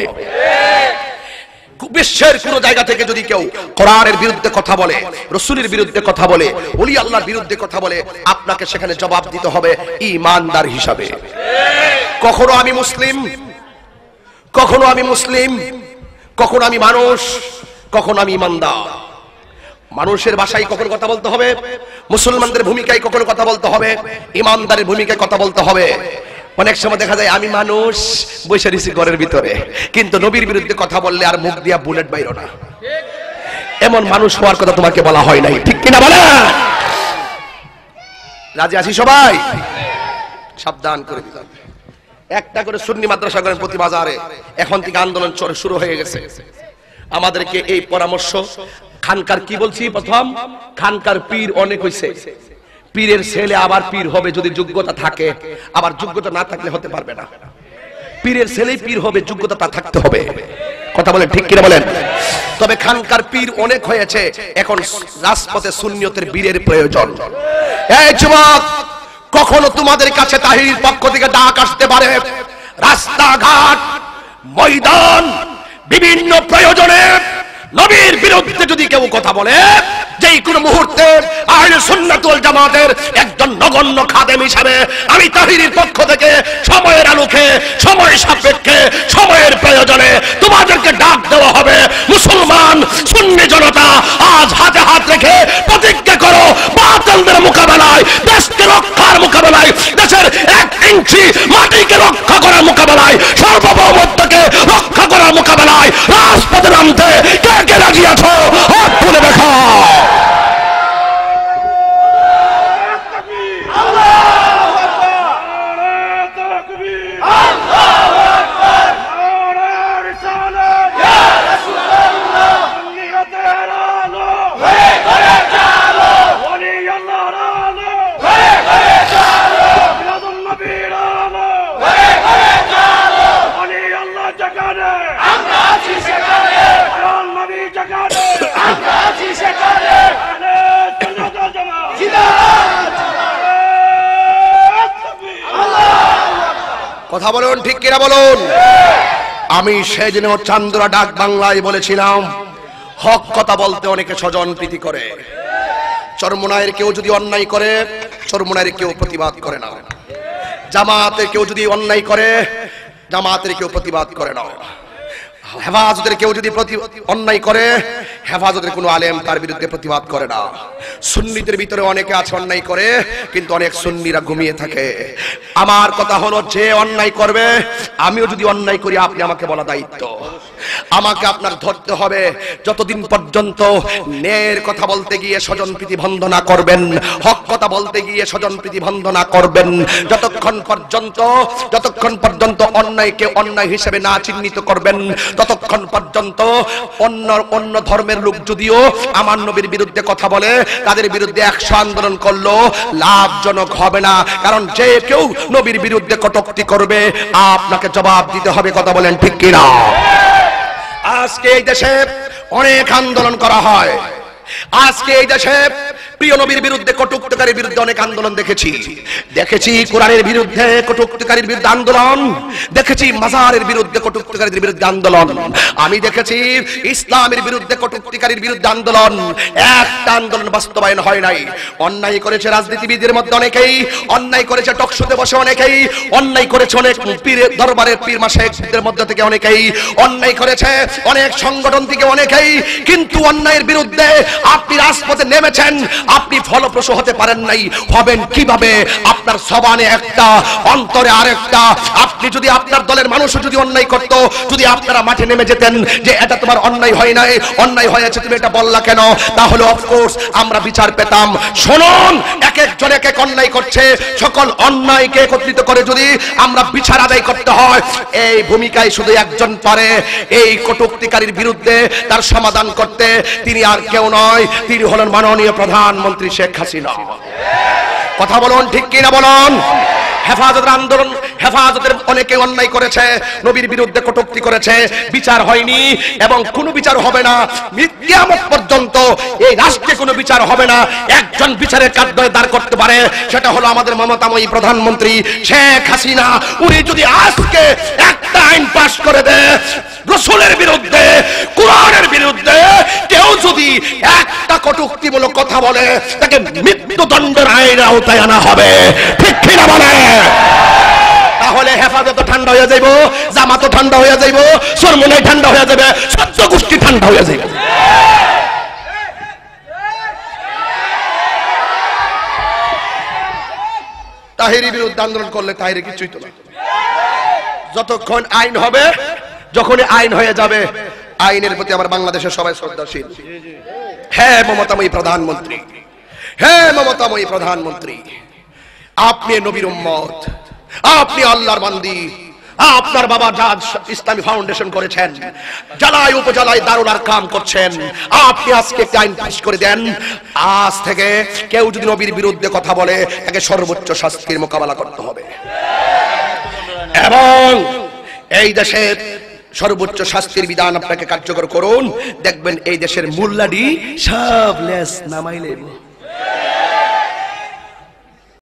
বিশ্বের কোন জায়গা থেকে যদি কেউ কোরআনের বিরুদ্ধে কথা বলে, রাসূলের বিরুদ্ধে কথা বলে, ওলি আল্লাহর বিরুদ্ধে কথা বলে, আপনাকে সেখানে জবাব দিতে হবে ঈমানদার হিসাবে। কখনো আমি মুসলিম, কখনো আমি মুসলিম, কখনো আমি মানুষ, কখনো আমি ঈমানদার। মানুষের ভাষায় কখনো কথা বলতে হবে, মুসলমানদের ভূমিকায় কখনো কথা বলতে হবে, ঈমানদারের ভূমিকায় কথা বলতে হবে। অনেক সময় দেখা যায় আমি মানুষ বসে রয়েছি ঘরের ভিতরে, কিন্তু নবীর বিরুদ্ধে কথা বললে আর মুখ দিয়া বুলেট বাইরো না, এমন মানুষ হওয়ার কথা তোমাকে বলা হয় নাই। ঠিক কিনা বলে? রাজি আছি সবাই? সাবধান করে দিলাম। একটা করে সুন্নি মাদ্রাসা করেন প্রতি বাজারে। এখন থেকে আন্দোলন শুরু হয়ে গেছে। আমাদেরকে এই পরামর্শ, খানকার কি বলছি প্রথম, খানকার পীর অনেক হইছে, পীরের ছেলে আবার পীর হবে যদি যোগ্যতা থাকে, আবার যোগ্যতা না থাকলে হতে পারবে না। পীরের ছেলেই পীর হবে, যোগ্যতা তা থাকতে হবে। কথা বলেন ঠিক কিনা বলেন। তবে খানকার পীর অনেক হয়েছে, এখন রাজপথে সুন্নিয়তের বীরের প্রয়োজন। এই যুবক, কখনো তোমাদের কাছে তাহিরির পক্ষ থেকে ডাক আসতে পারে, রাস্তাঘাট ময়দান বিভিন্ন প্রয়োজনে নবীর বিরুদ্ধে যদি কেউ কথা বলে, যেই কোন মুহূর্তে আহলে সুন্নাত ওয়াল জামাতের একজন নগণ্য খাদেম হিসাবে আমি তাহিরির পক্ষ থেকে সময়ের আলোকে, সময় সাপেক্ষে, সময়ের প্রয়োজনে তোমাদেরকে ডাক দেওয়া হবে। মুসলমান সুন্নি জনতা আজ হাতে হাত রেখে প্রতিজ্ঞা করো, বাতিলদের মোকাবেলায়, দেশকে রক্ষার মোকাবেলায়, দেশের এক ইঞ্চি মাটিকে রক্ষা করার মোকাবেলায়, সার্বভৌমত্বকে রক্ষা করার মোকাবেলায় রাজপথে নামতে কে কে রাজি আছো? হাত তুলে দেখো। কথা বলুন ঠিক কিনা বলুন। আমি সেদিন চান্দুরা ডাক বাংলায় বলেছিলাম, হক কথা বলতে অনেকে স্বজন প্রীতি করে। চরমোনাইয়ের কেউ যদি অন্যায় করে, চরমোনাইয়ের কেউ প্রতিবাদ করে না। জামাতের কেউ যদি অন্যায় করে, জামাতের কেউ প্রতিবাদ করে না। হেফাজতের কেউ যদি অন্যায় করে, হেফাজতের কোনো আলেম তার বিরুদ্ধে প্রতিবাদ করে না। সুন্নিদের ভিতরে অনেকে আছে অন্যায় করে, কিন্তু অনেক সুন্নিরা ঘুমিয়ে থাকে। আমার কথা হলো, যে অন্যায় করবে, আমিও যদি অন্যায় করি, আপনি আমাকে বলা দায়িত্ব, আমাকে আপনার ধরতে হবে। যতদিন পর্যন্ত ন্যায়ের কথা বলতে গিয়ে স্বজনপ্রীতি ভঙ্গ না করবেন, হক কথা বলতে গিয়ে স্বজনপ্রীতি ভঙ্গ না করবেন, যতক্ষণ পর্যন্ত যতক্ষণ পর্যন্ত অন্যায়কে অন্যায় হিসেবে না চিহ্নিত করবেন, ততক্ষণ পর্যন্ত অন্য অন্য ধর্মের লোক যদিও আমার নবীর বিরুদ্ধে কথা বলে, তাদের বিরুদ্ধে একশো আন্দোলন করলো লাভজনক হবে না। কারণ যে কেউ নবীর বিরুদ্ধে কটূক্তি করবে, আপনাকে জবাব দিতে হবে। কথা বলেন ঠিক কিনা? আজকে এই দেশে অনেক আন্দোলন করা হয়। আজকে এই দেশে প্রিয় নবীর বিরুদ্ধে, কটূক্তিকারীর বিরুদ্ধে অনেক আন্দোলন দেখেছি। দেখেছি কোরআনের বিরুদ্ধে কটূক্তিকারীর বিরুদ্ধে আন্দোলন, দেখেছি মাজারের বিরুদ্ধে কটূক্তিকারীর বিরুদ্ধে আন্দোলন, আমি দেখেছি ইসলামের বিরুদ্ধে কটূক্তিকারীর বিরুদ্ধে আন্দোলন। একটা আন্দোলন বাস্তবায়ন হয় নাই। অন্যায় করেছে রাজনীতিবিদদের মধ্যে অনেকেই, অন্যায় করেছে টকশোতে বসে অনেকেই, অন্যায় করেছে অনেক পীরের দরবারের পীর মাশায়েখদের মধ্যে থেকে অনেকেই, অন্যায় করেছে অনেক সংগঠন থেকে অনেকেই। কিন্তু অন্যায়ের বিরুদ্ধে আপনি রাজপথে নেমেছেন, আপনি ফলপ্রসূ হতে পারেন নাই। হবেন কিভাবে? আপনার জবানে একটা, অন্তরে আরেকটা। আপনি যদি, আপনার দলের মানুষ যদি অন্যায় করত, যদি আপনারা মাঠে নেমে যেতেন যে এটা তোমার অন্যায় হয় নাই, অন্যায় হয়েছে, তুমি এটা বললা কেন, তাহলে অফকোর্স আমরা বিচার পেতাম। শুনুন, এক একজন এক এক অন্যায় করছে, সকল অন্যায়কে একত্রিত করে যদি আমরা বিচার আদায় করতে হয়, এই ভূমিকায় শুধু একজন পারে, এই কটূক্তিকারীর বিরুদ্ধে তার সমাধান করতে। তিনি আর কেউ নয়, তিনি হলেন মাননীয় প্রধানমন্ত্রী শেখ হাসিনা। কথা বলুন ঠিক কিনা বলুন। হেফাজতের আন্দোলন, হেফাজতের অনেকে অন্যায় করেছে, নবীর বিরুদ্ধে কটূক্তি করেছে, বিচার হয়নি এবং কোনো বিচার হবে না। কিয়ামত পর্যন্ত এই রাষ্ট্রে কোনো বিচার হবে না। একজন বিচারের কাঠগড়ায় দাঁড় করতে পারে, সেটা হলো আমাদের মমতাময়ী প্রধানমন্ত্রী শেখ হাসিনা। উনি যদি আজকে একটা আইন পাশ করে দেয়, রাসূলের বিরুদ্ধে, কোরআনের বিরুদ্ধে কেউ যদি একটা কটূক্তিমূলক কথা বলে, তাকে মৃত্যুদণ্ডের আইনের আওতায় আনা হবে। ঠিক কিনা বলে? তাহলে হেফাজত ঠান্ডা হয়ে যাইব, জামাত ঠান্ডা হয়ে যাইব, চরমোনাই ঠান্ডা হয়ে যাবে, সত্য গোষ্ঠী ঠান্ডা হয়ে যাবে। তাহিরি বিরুদ্ধে আন্দোলন করলে তাহিরি কিছুই তো না। যতক্ষণ আইন হবে, যখনই আইন হয়ে যাবে, আইনের প্রতি আমার বাংলাদেশের সবাই শ্রদ্ধাশীল। হ্যাঁ মমতাময়ী প্রধানমন্ত্রী, হ্যাঁ মমতাময়ী প্রধানমন্ত্রী, আপনি নবীর উম্মত, আপনি আল্লাহর বান্দি। আপনার বাবা জাজ ইসলামী ফাউন্ডেশন করেছেন, জেলায় উপজেলায় দারুল আরকাম করছেন। আপনি আজকে একটা আইন পাস করে দেন, আজ থেকে কেউ যদি নবীর বিরুদ্ধে কথা বলে, তাকে সর্বোচ্চ শাস্তির মোকাবেলা করতে হবে। এবং এই দেশের সর্বোচ্চ শাস্তির বিধান আপনাকে কার্যকর করুন, দেখবেন এই দেশের মোল্লাডি সব লেস নামাইলে